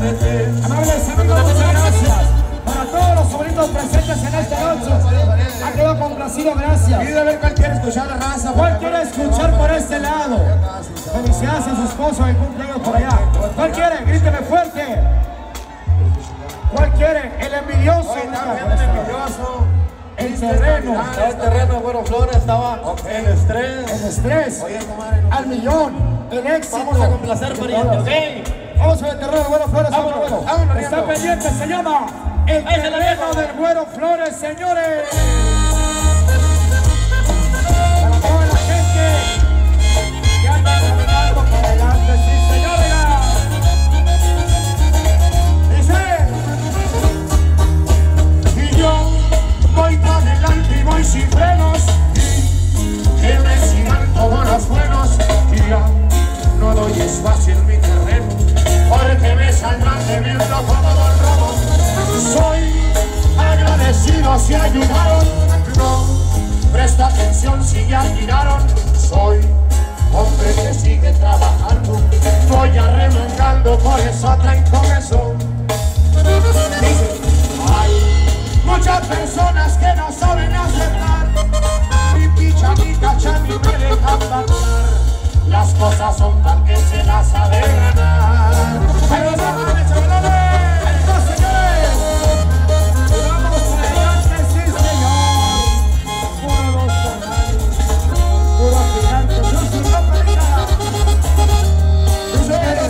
S1: compete.
S3: Amables amigos, muchas gracias. Para todos los sobrinos presentes en esta noche. Ha quedado complacido, gracias.
S1: Pide a ver cuál quiere escuchar la raza.
S3: ¿Cuál quiere escuchar por este lado? Felicidades a su esposo que cumpleaños por allá. ¿Cuál quiere? Gríteme fuerte. ¿Cuál quiere? El envidioso.
S1: Oye, está bien el envidioso.
S3: El terreno.
S4: El terreno de Güero Flores estaba en estrés.
S3: El estrés.
S1: Oye, comadre, no.
S3: Al millón. El éxito.
S4: Vamos a complacer, pariente, ¿ok?
S3: Vamos a ver el terreno del Güero Flores.
S4: Vámonos,
S3: Vámonos.
S4: vámonos,
S3: Está
S4: Riendo.
S3: pendiente, se llama el
S4: Ahí se la
S3: terreno
S4: dejo.
S3: del Güero Flores, señores. Para toda la gente que anda caminando por adelante, sí, señores. Dice.
S1: Y yo voy para adelante y voy sin frenos. Y que me sigan todos los buenos. Y ya no doy espacio en mi terreno, porque me saldrán de viendo como Don Robo. Soy agradecido si ayudaron. No presta atención si ya tiraron. Soy hombre que sigue trabajando. Voy arremangando, por eso traen con eso. Dice, hay muchas personas que no saben aceptar. Ni picha ni cacha ni me dejan batear. Las cosas son tan que se las sabe ganar. Pero no, chavalones,
S3: ¡Vamos, señores! Y vamos adelante, sí, señor. Puro dos corrales, puro gigante, yo soy una pareja.
S1: dice,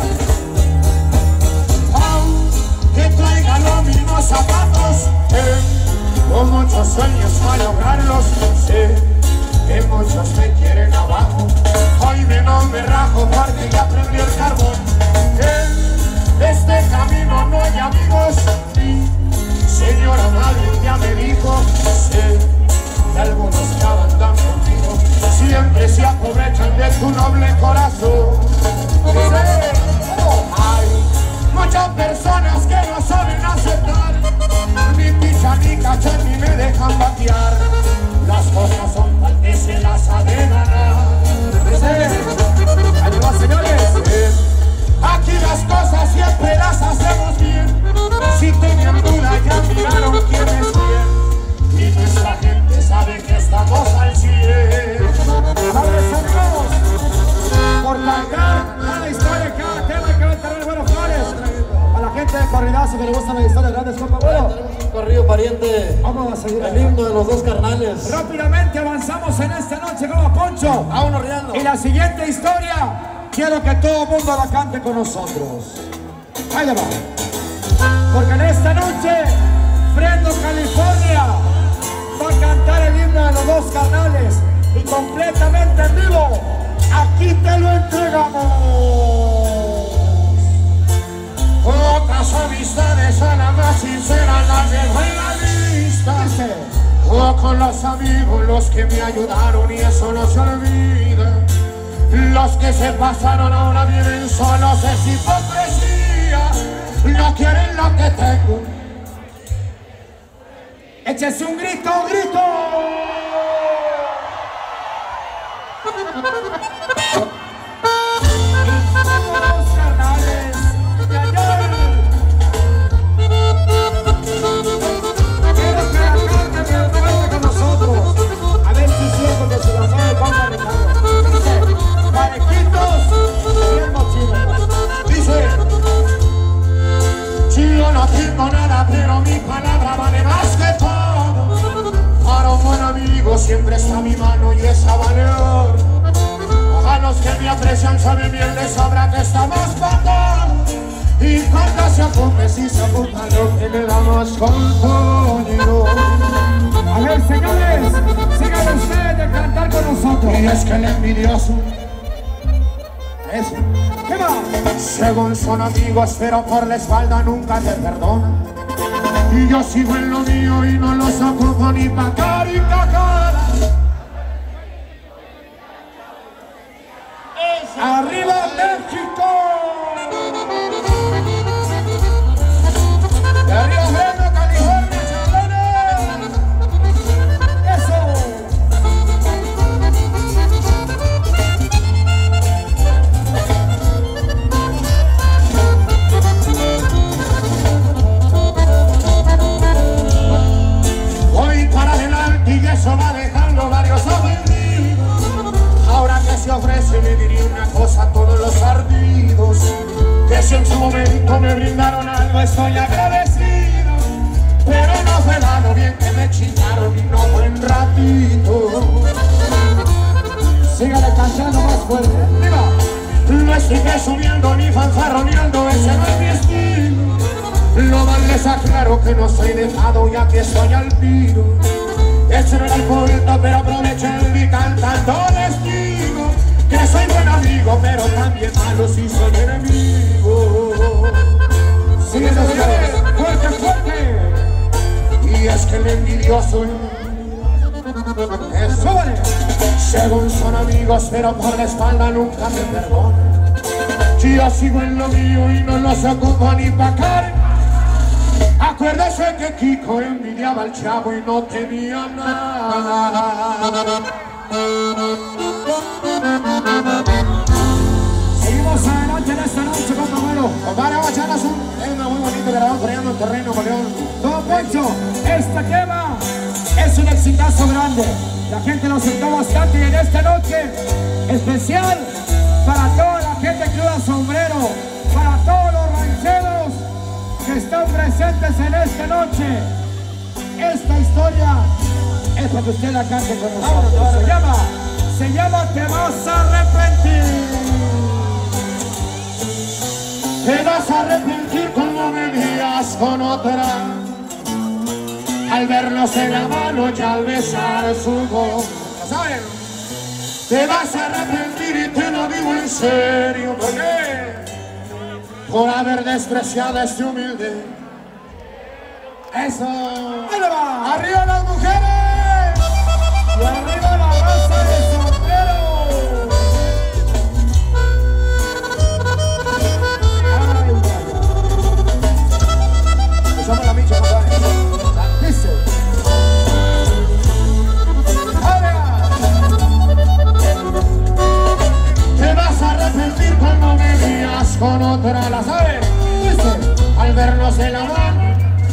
S1: aunque traiga los mismos zapatos, eh, con muchos sueños para lograrlos, sé que muchos me quieren abajo. Hoy me no me rajo porque ya prendí el carbón. En este camino no hay amigos, ni señora madre ya me dijo. Sé que algunos que andan contigo siempre se aprovechan de tu noble corazón. Dice, hay muchas personas que no saben aceptar, ni picha ni cacha ni me dejan batear. Las cosas son tal que se las sabe ganar.
S3: Ahí va, señores.
S1: Aquí las cosas siempre las hacemos bien. Si tenían duda ya miraron quién es quién. Y nuestra gente sabe que estamos al cien.
S3: Amables amigos, por cantar cada historia, cada tema que va a entrar el Güero Flores. A la gente de Corridazo que le gustan las historias grandes, compa. Bueno,
S4: Tenemos un corrido, pariente.
S3: vamos a seguir.
S4: El himno de los dos carnales.
S3: Rápidamente avanzamos en esta noche como Poncho.
S4: Vámonos, Riendo.
S3: Y la siguiente historia, quiero que todo el mundo la cante con nosotros. Ahí le va. Porque en esta noche, Fresno, California, va a cantar el himno de los dos carnales. Y completamente en vivo, aquí te lo entregamos.
S1: Otras amistades a la más sincera las dejo en la lista.
S3: Dice,
S1: O con los amigos los que me ayudaron y eso no se olvida. Los que se pasaron ahora vienen solos, es hipocresía. No quieren lo que tengo.
S3: échese un grito, un grito. Los carnales de ayer. Quiero que la cante bien fuerte con nosotros. A ver si siento que se la sabe el compa Ricardo. Dice, parejitos y el mochilo.
S1: Dice, si yo no tengo nada, pero mi palabra vale más que todo. Para un buen amigo siempre está mi mano y esa vale oro. A los que me aprecian saben bien de sobra que estamos pagados. Y cuando se ocupe, si se ocupa lo que le damos con todo.
S3: A ver, señores, sigan ustedes de cantar con nosotros.
S1: Y es que el envidioso, eso,
S3: ¿Qué va?
S1: según son amigos, pero por la espalda nunca te perdona. Y yo sigo en lo mío y no los ocupo ni pa' caricacara.
S3: ¡Arriba México!
S1: De arriba Fresno, California, chavales.
S3: ¡Eso!
S1: estoy agradecido, pero no fue lo bien que me chingaron y no buen ratito.
S3: Sígale cantando más fuerte.
S1: Viva. No estoy presumiendo ni fanfarroneando, ese no es mi estilo. Lo más les aclaro que no soy dejado ya que soy al tiro. Ese no es el culto, pero aprovechen y cantando les digo que soy buen amigo, pero también malo si soy enemigo.
S3: Sigue señores, fuerte, fuerte.
S1: Y es que el envidioso es sobre. Según son amigos, pero por la espalda nunca me perdonan. Yo sigo en lo mío y no los ocupo ni pa' cara. Acuérdese que Kiko envidiaba al Chavo y no tenía nada.
S3: Seguimos adelante en esta noche, compañero.
S1: Compadre, vamos a echarnos un tema muy bonito que la vamos creando en terreno, León.
S3: Don Poncho, este tema es un exitazo grande. La gente lo aceptó bastante y en esta noche especial para toda la gente que usa sombrero, para todos los rancheros que están presentes en esta noche. Esta historia es para que usted la cante con nosotros. Se llama, se llama Te vas a arrepentir.
S1: Te vas a arrepentir como me veías con otra, al vernos en la mano y al besar su voz. ¿Saben? Te vas a arrepentir y te lo digo en serio. ¿Por qué? Por haber despreciado a este humilde. Eso.
S3: ¡Ahí le va!
S1: ¡Arriba las mujeres!
S3: ¡Y arriba la raza de sombrero!
S1: Somos la micha, compadre.
S3: Dice.
S1: Te vas a arrepentir cuando me veías con otra, ¿la sabes?
S3: Dice.
S1: Al vernos en la mano.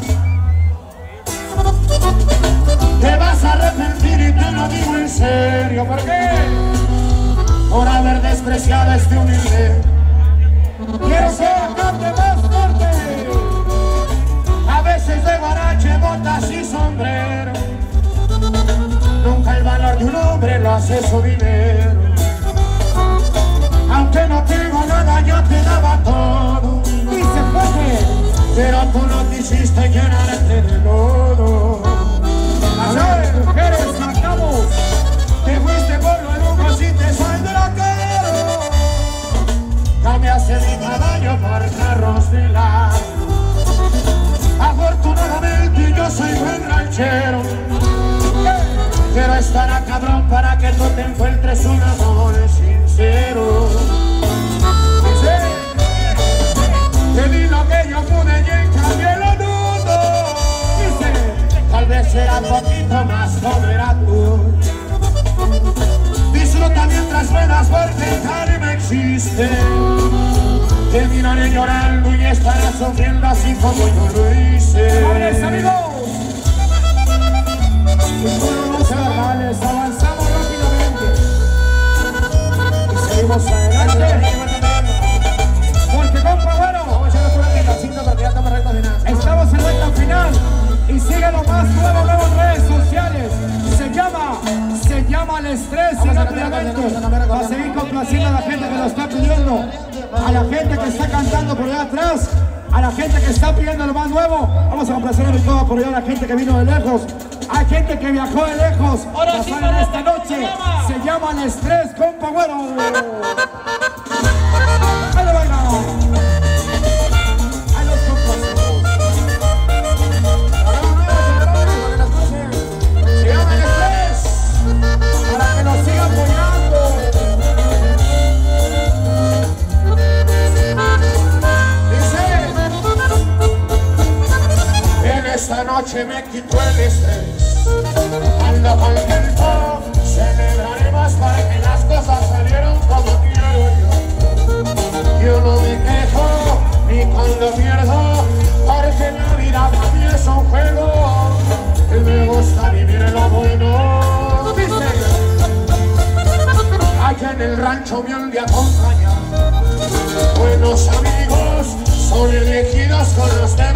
S1: Te vas a arrepentir y te lo digo en serio. ¿Por qué? Por haber despreciado a este humilde.
S3: Quiero que la cante más fuerte.
S1: A veces de guarache, botas y sombrero. Nunca el valor de un hombre lo hace su dinero. Aunque no tengo nada, yo te daba todo.
S3: Dice fuerte.
S1: Pero tú no quisiste llenarte de lodo.
S3: Las mujeres cantamos.
S1: Te fuiste por los lujos y te soy de la cara. Cambiaste mi caballo por carros de la. Afortunadamente yo soy buen ranchero. Quiero estar a cabrón para que tú te encuentres un amor sincero. Dice, te di lo que yo pude y en cambio lo dudo. Dice, tal vez será un poquito más como era tú. Disfruta mientras puedas porque el karma existe. Te miraré llorando y estarás sufriendo así como yo lo hice.
S3: ¡Vamos, amigos! Vamos, avanzamos rápidamente y seguimos adelante porque, compa, bueno, estamos en recta final y sigue lo más nuevo, nuevo en redes sociales. Se llama, se llama El Estrés y rápidamente va a seguir complaciendo a la gente que lo está pidiendo, a la gente que está cantando por allá atrás, a la gente que está pidiendo lo más nuevo. Vamos a complacer a todo por allá, a la gente que vino de lejos. Hay gente que viajó de lejos.
S6: Ahora sí,
S3: pasaron esta
S6: ¿cómo
S3: noche.
S6: se llama?
S3: Se llama El Estrés, compa, bueno. Ahí lo baila. Ahí los complacemos.
S1: Se llama El Estrés.
S3: Para que nos sigan apoyando.
S1: Dice, en esta noche me quito el estrés. Ando con tiempo, celebraremos para que las cosas salieron como quiero yo. Yo no me quejo ni cuando pierdo, porque la vida para mí es un juego. Y me gusta vivir lo bueno. Dice, allá en el rancho me han de acompañar. Buenos amigos son elegidos con los temas.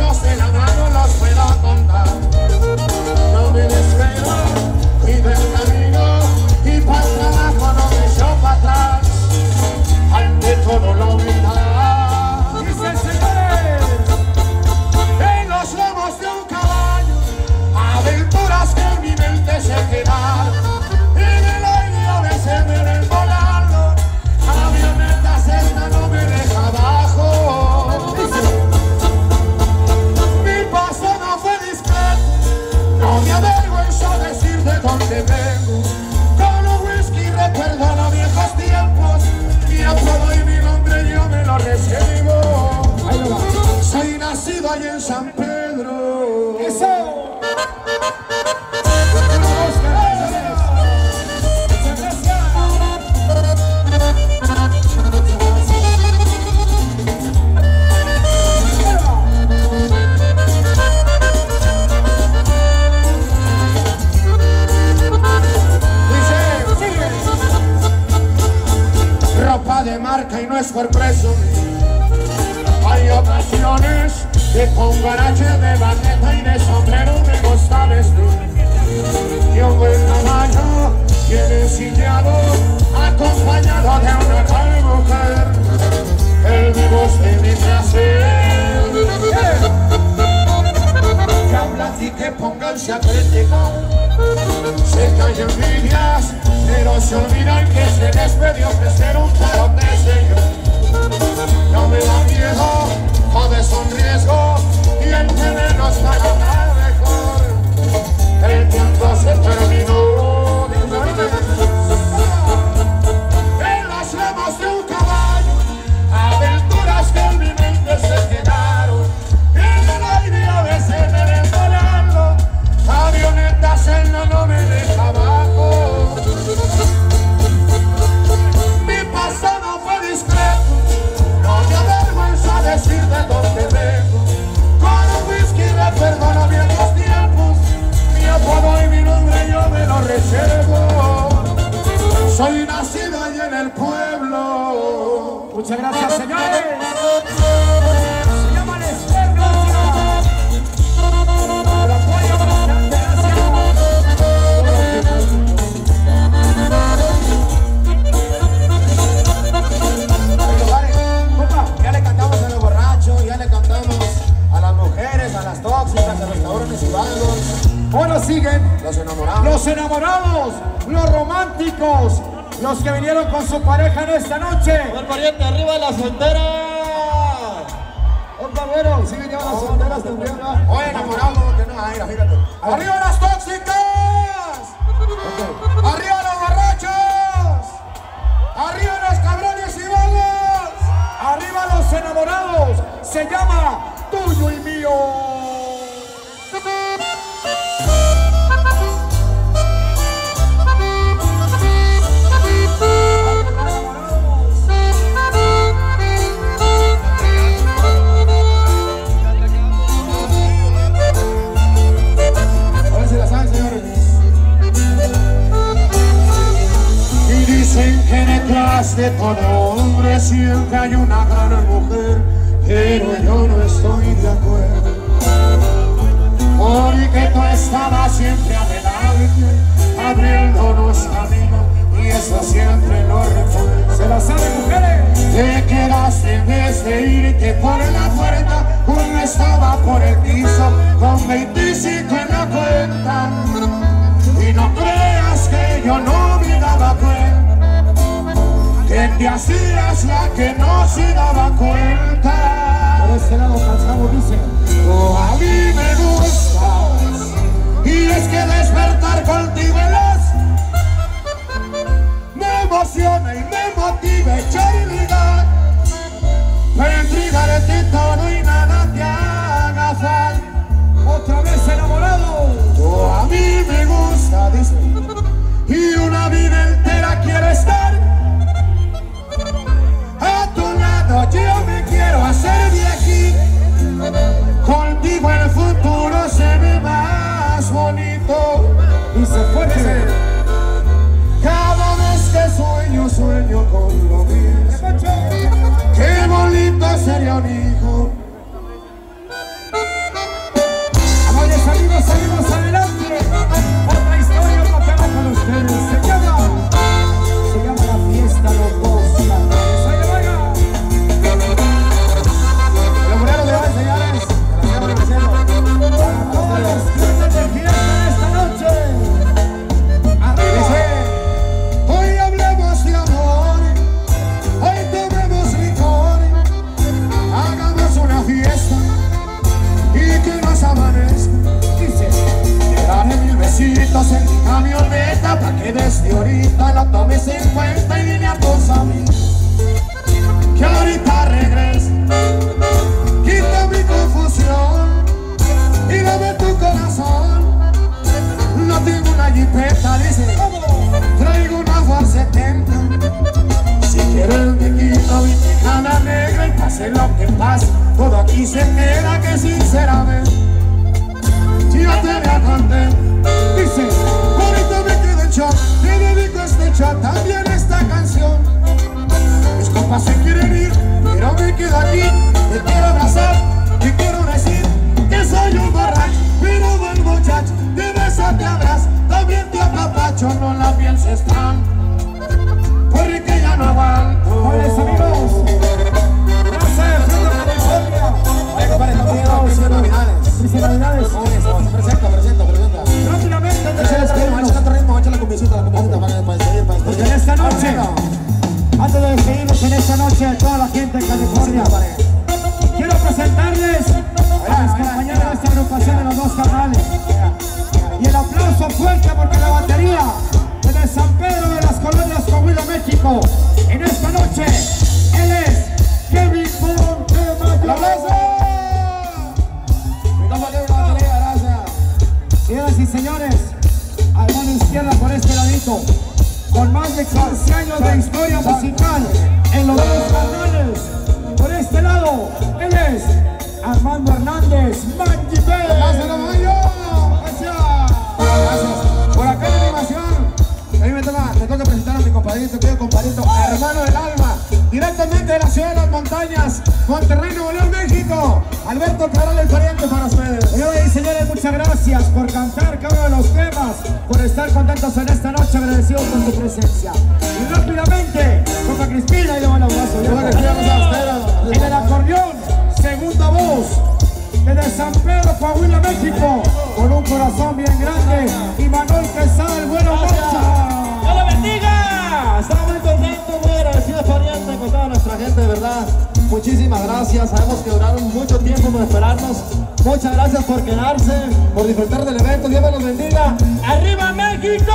S1: nacido allá en San Pedro.
S3: ¡Eso!
S1: Ropa de marca y no es por presumir. Hay ocasiones que con guarache de baqueta y de sombrero me gusta vestir. Y un buen caballo viene sillado, acompañado de una tal mujer. El vivo es de mi placer. Que hablan y que pónganse a criticar. Se callan envidias, pero se olvidan que se les puede ofrecer un tarot de sello. No me da miedo, todo es un riesgo y el que menos para ganar mejor. El tiempo se terminó. En las ramas de un caballo, aventuras que en mi mente se quedaron. En el aire a veces me ven volando, avionetas en la no me deja abajo. Mi pasado fue discreto, no me avergüenza decir de dónde vengo. Con un whisky reperdono viejos tiempos, mi apodo y mi nombre yo me lo reservo. Soy nacido allí en el pueblo.
S3: Muchas gracias, señores. Se llama el externo. El apoyo bastante,
S1: Ya le cantamos a los borrachos, ya le cantamos a las mujeres, a las tóxicas, a los cabrones y vagos.
S3: Ahora siguen
S1: Los enamorados.
S3: los enamorados, los románticos, los que vinieron con su pareja en esta noche.
S4: El pariente arriba de la frontera.
S3: Opa, bueno, siguen ya las solteras también, ¿no?
S1: Oye, enamorado, que no hay, fíjate. ¡Arriba las tóxicas!
S3: Okay.
S1: ¡Arriba los borrachos! ¡Arriba los cabrones y vagos!
S3: Arriba los enamorados, se llama Tuyo y Mío.
S1: A ver si la saben, señores. Y dicen que detrás de todo hombre siempre hay una gran mujer, pero yo no estoy de acuerdo. Porque tú estabas siempre adelante, abriéndonos camino, y eso siempre lo recuerdo.
S3: ¿Se la saben, mujeres?
S1: Te quedaste en vez de irte por la puerta, uno estaba por el piso con veinticinco en la cuenta. Y no creas que yo no me daba cuenta, que te hacías la que no se daba cuenta.
S3: Por este lado calzado dice:
S1: Tú a mí me gustas, y es que despertar contigo en las me emociona y me motiva echar y ligar, para entregarte todo y nada te haga falta.
S3: otra vez enamorado.
S1: Tú a mí me gusta, dice, y una vida entera quiero estar a tu lado. Yo me quiero hacer de aquí, contigo el futuro se ve más bonito.
S3: Y se fue.
S1: Cada vez que sueño, sueño con lo mismo. Qué bonito sería un hijo.
S3: Oye, salimos, salimos adelante. Otra historia, otro tema con ustedes. Se llama, se llama La Fiesta Los Dos Cantantes. ¡Ahí le vaya!
S1: Los morenos de hoy, señores. Para el cielo.
S3: Para todos los que andan de fiesta esta noche. Arriba.
S1: Hoy hablemos de amor, hoy tomemos licor, hagamos una fiesta y que nos amanezca.
S3: Dice:
S1: Te daré mil besitos en mi camioneta pa' que desde ahorita lo tomes en cuenta y dile a tus amigos que ahorita regreso, quita mi confusión. Bonito Viticana negra y pase lo que pase, todo aquí se queda que sinceramente si yo te me conté. Dice, ahorita me quedo en shock, te dedico este shot, también esta canción. Mis compas se quieren ir, pero me quedo aquí, te quiero abrazar, te quiero decir que soy un borracho, pero buen muchacho, te beso, te abrazo, también te apapacho, no la pienses tan, porque ya no aguanto.
S3: Jóvenes amigos, gracias, Fruta California.
S1: Oye, compadre, estamos viendo felices navidades.
S3: Felices navidades.
S1: Jóvenes, vamos, presenta, presenta, presenta.
S3: Rápidamente, antes de
S1: Échale otro ritmo,
S3: despedirnos,
S1: échale otro ritmo, échale la cumbicita, la cumbicita para para despedir, para
S3: porque
S1: despedir.
S3: en esta noche, antes de despedirnos en esta noche a toda la gente en California, quiero presentarles a mis compañeros de esta agrupación de los dos carnales. Y el aplauso fuerte porque la batería desde San Pedro de las Colonias, Coahuila, México. En esta noche, él es Kevin Montemayor.
S1: ¡Un aplauso! Mi compa tiene una batería, gracias.
S3: Señoras y señores, a mano izquierda por este ladito, con más de quince años de historia musical en los dos carnales. Por este lado, él es Armando Hernández, Manji Bell.
S1: ¡Pásalo, Mayo!
S3: Gracias.
S1: Gracias. Por acá en la animación, a mí me toca, me toca presentar a mi compadrito, tío compadrito, hermano del alma, directamente de la ciudad de las montañas, Monterrey, Nuevo León, México, Alberto Cabral, el pariente para ustedes.
S3: Señoras y señores, muchas gracias por cantar cada uno de los temas, por estar contentos en esta noche, agradecidos por su presencia. Y rápidamente, Copa Crispina y le van a abrazo.
S1: Copa Crispina, vamos a
S3: En el acordeón, segunda voz, desde San Pedro, Coahuila, México, con un corazón bien grande, y Manuel Quesada, el bueno marcha.
S4: ¡Dios lo bendiga! Estamos muy contentos, muy agradecidos, pariente, con toda nuestra gente, de verdad. Muchísimas gracias, sabemos que duraron mucho tiempo por esperarnos. Muchas gracias por quedarse, por disfrutar del evento. Dios me los bendiga. ¡Arriba México!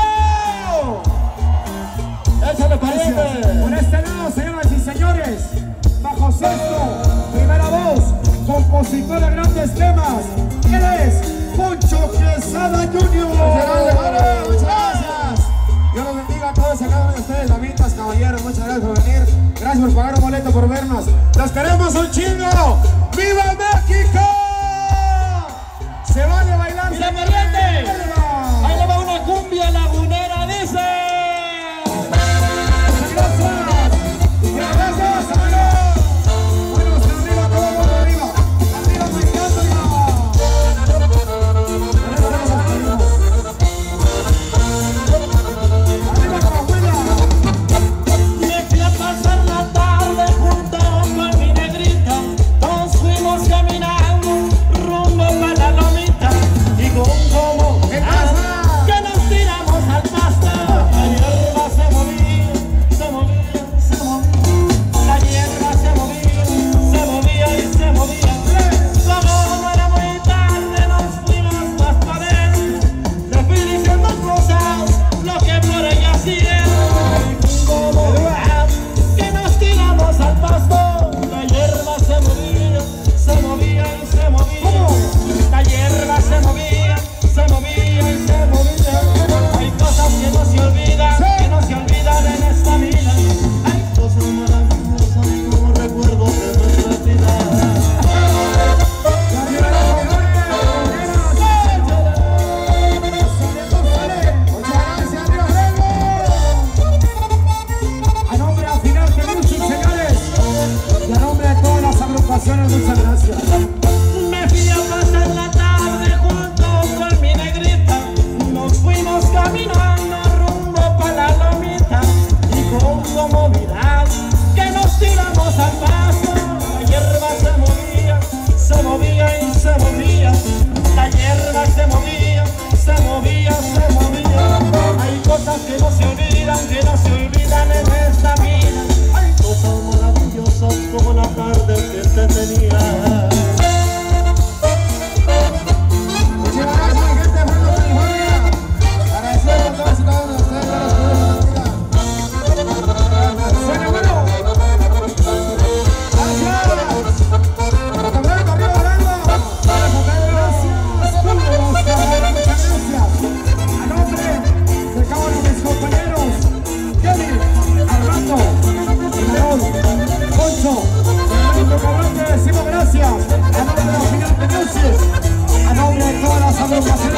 S4: ¡Échale, pariente!
S3: Por este lado, señoras y señores, bajo sexto, primera voz, compositor de grandes temas, él es Poncho Quesada junior
S1: Grande, vale, muchas gracias. Dios los bendiga a todos y a cada uno de ustedes, damitas, caballeros, muchas gracias por venir. Gracias por pagar un boleto, por vernos. ¡Los queremos un chingo! ¡Viva México! ¡Se vale bailar!
S4: ¡Mira,
S1: señores!
S4: pariente! Ahí le va una cumbia lagunera, dice.
S3: Gracias. Gracias, amigos. Bueno, hasta arriba, todo el mundo arriba. Arriba, Mexicano, arriba, Coahuila.
S4: Me fui a pasar la tarde junto con mi negrita. Nos fuimos caminando rumbo a la lomita. Y con como
S3: agrupación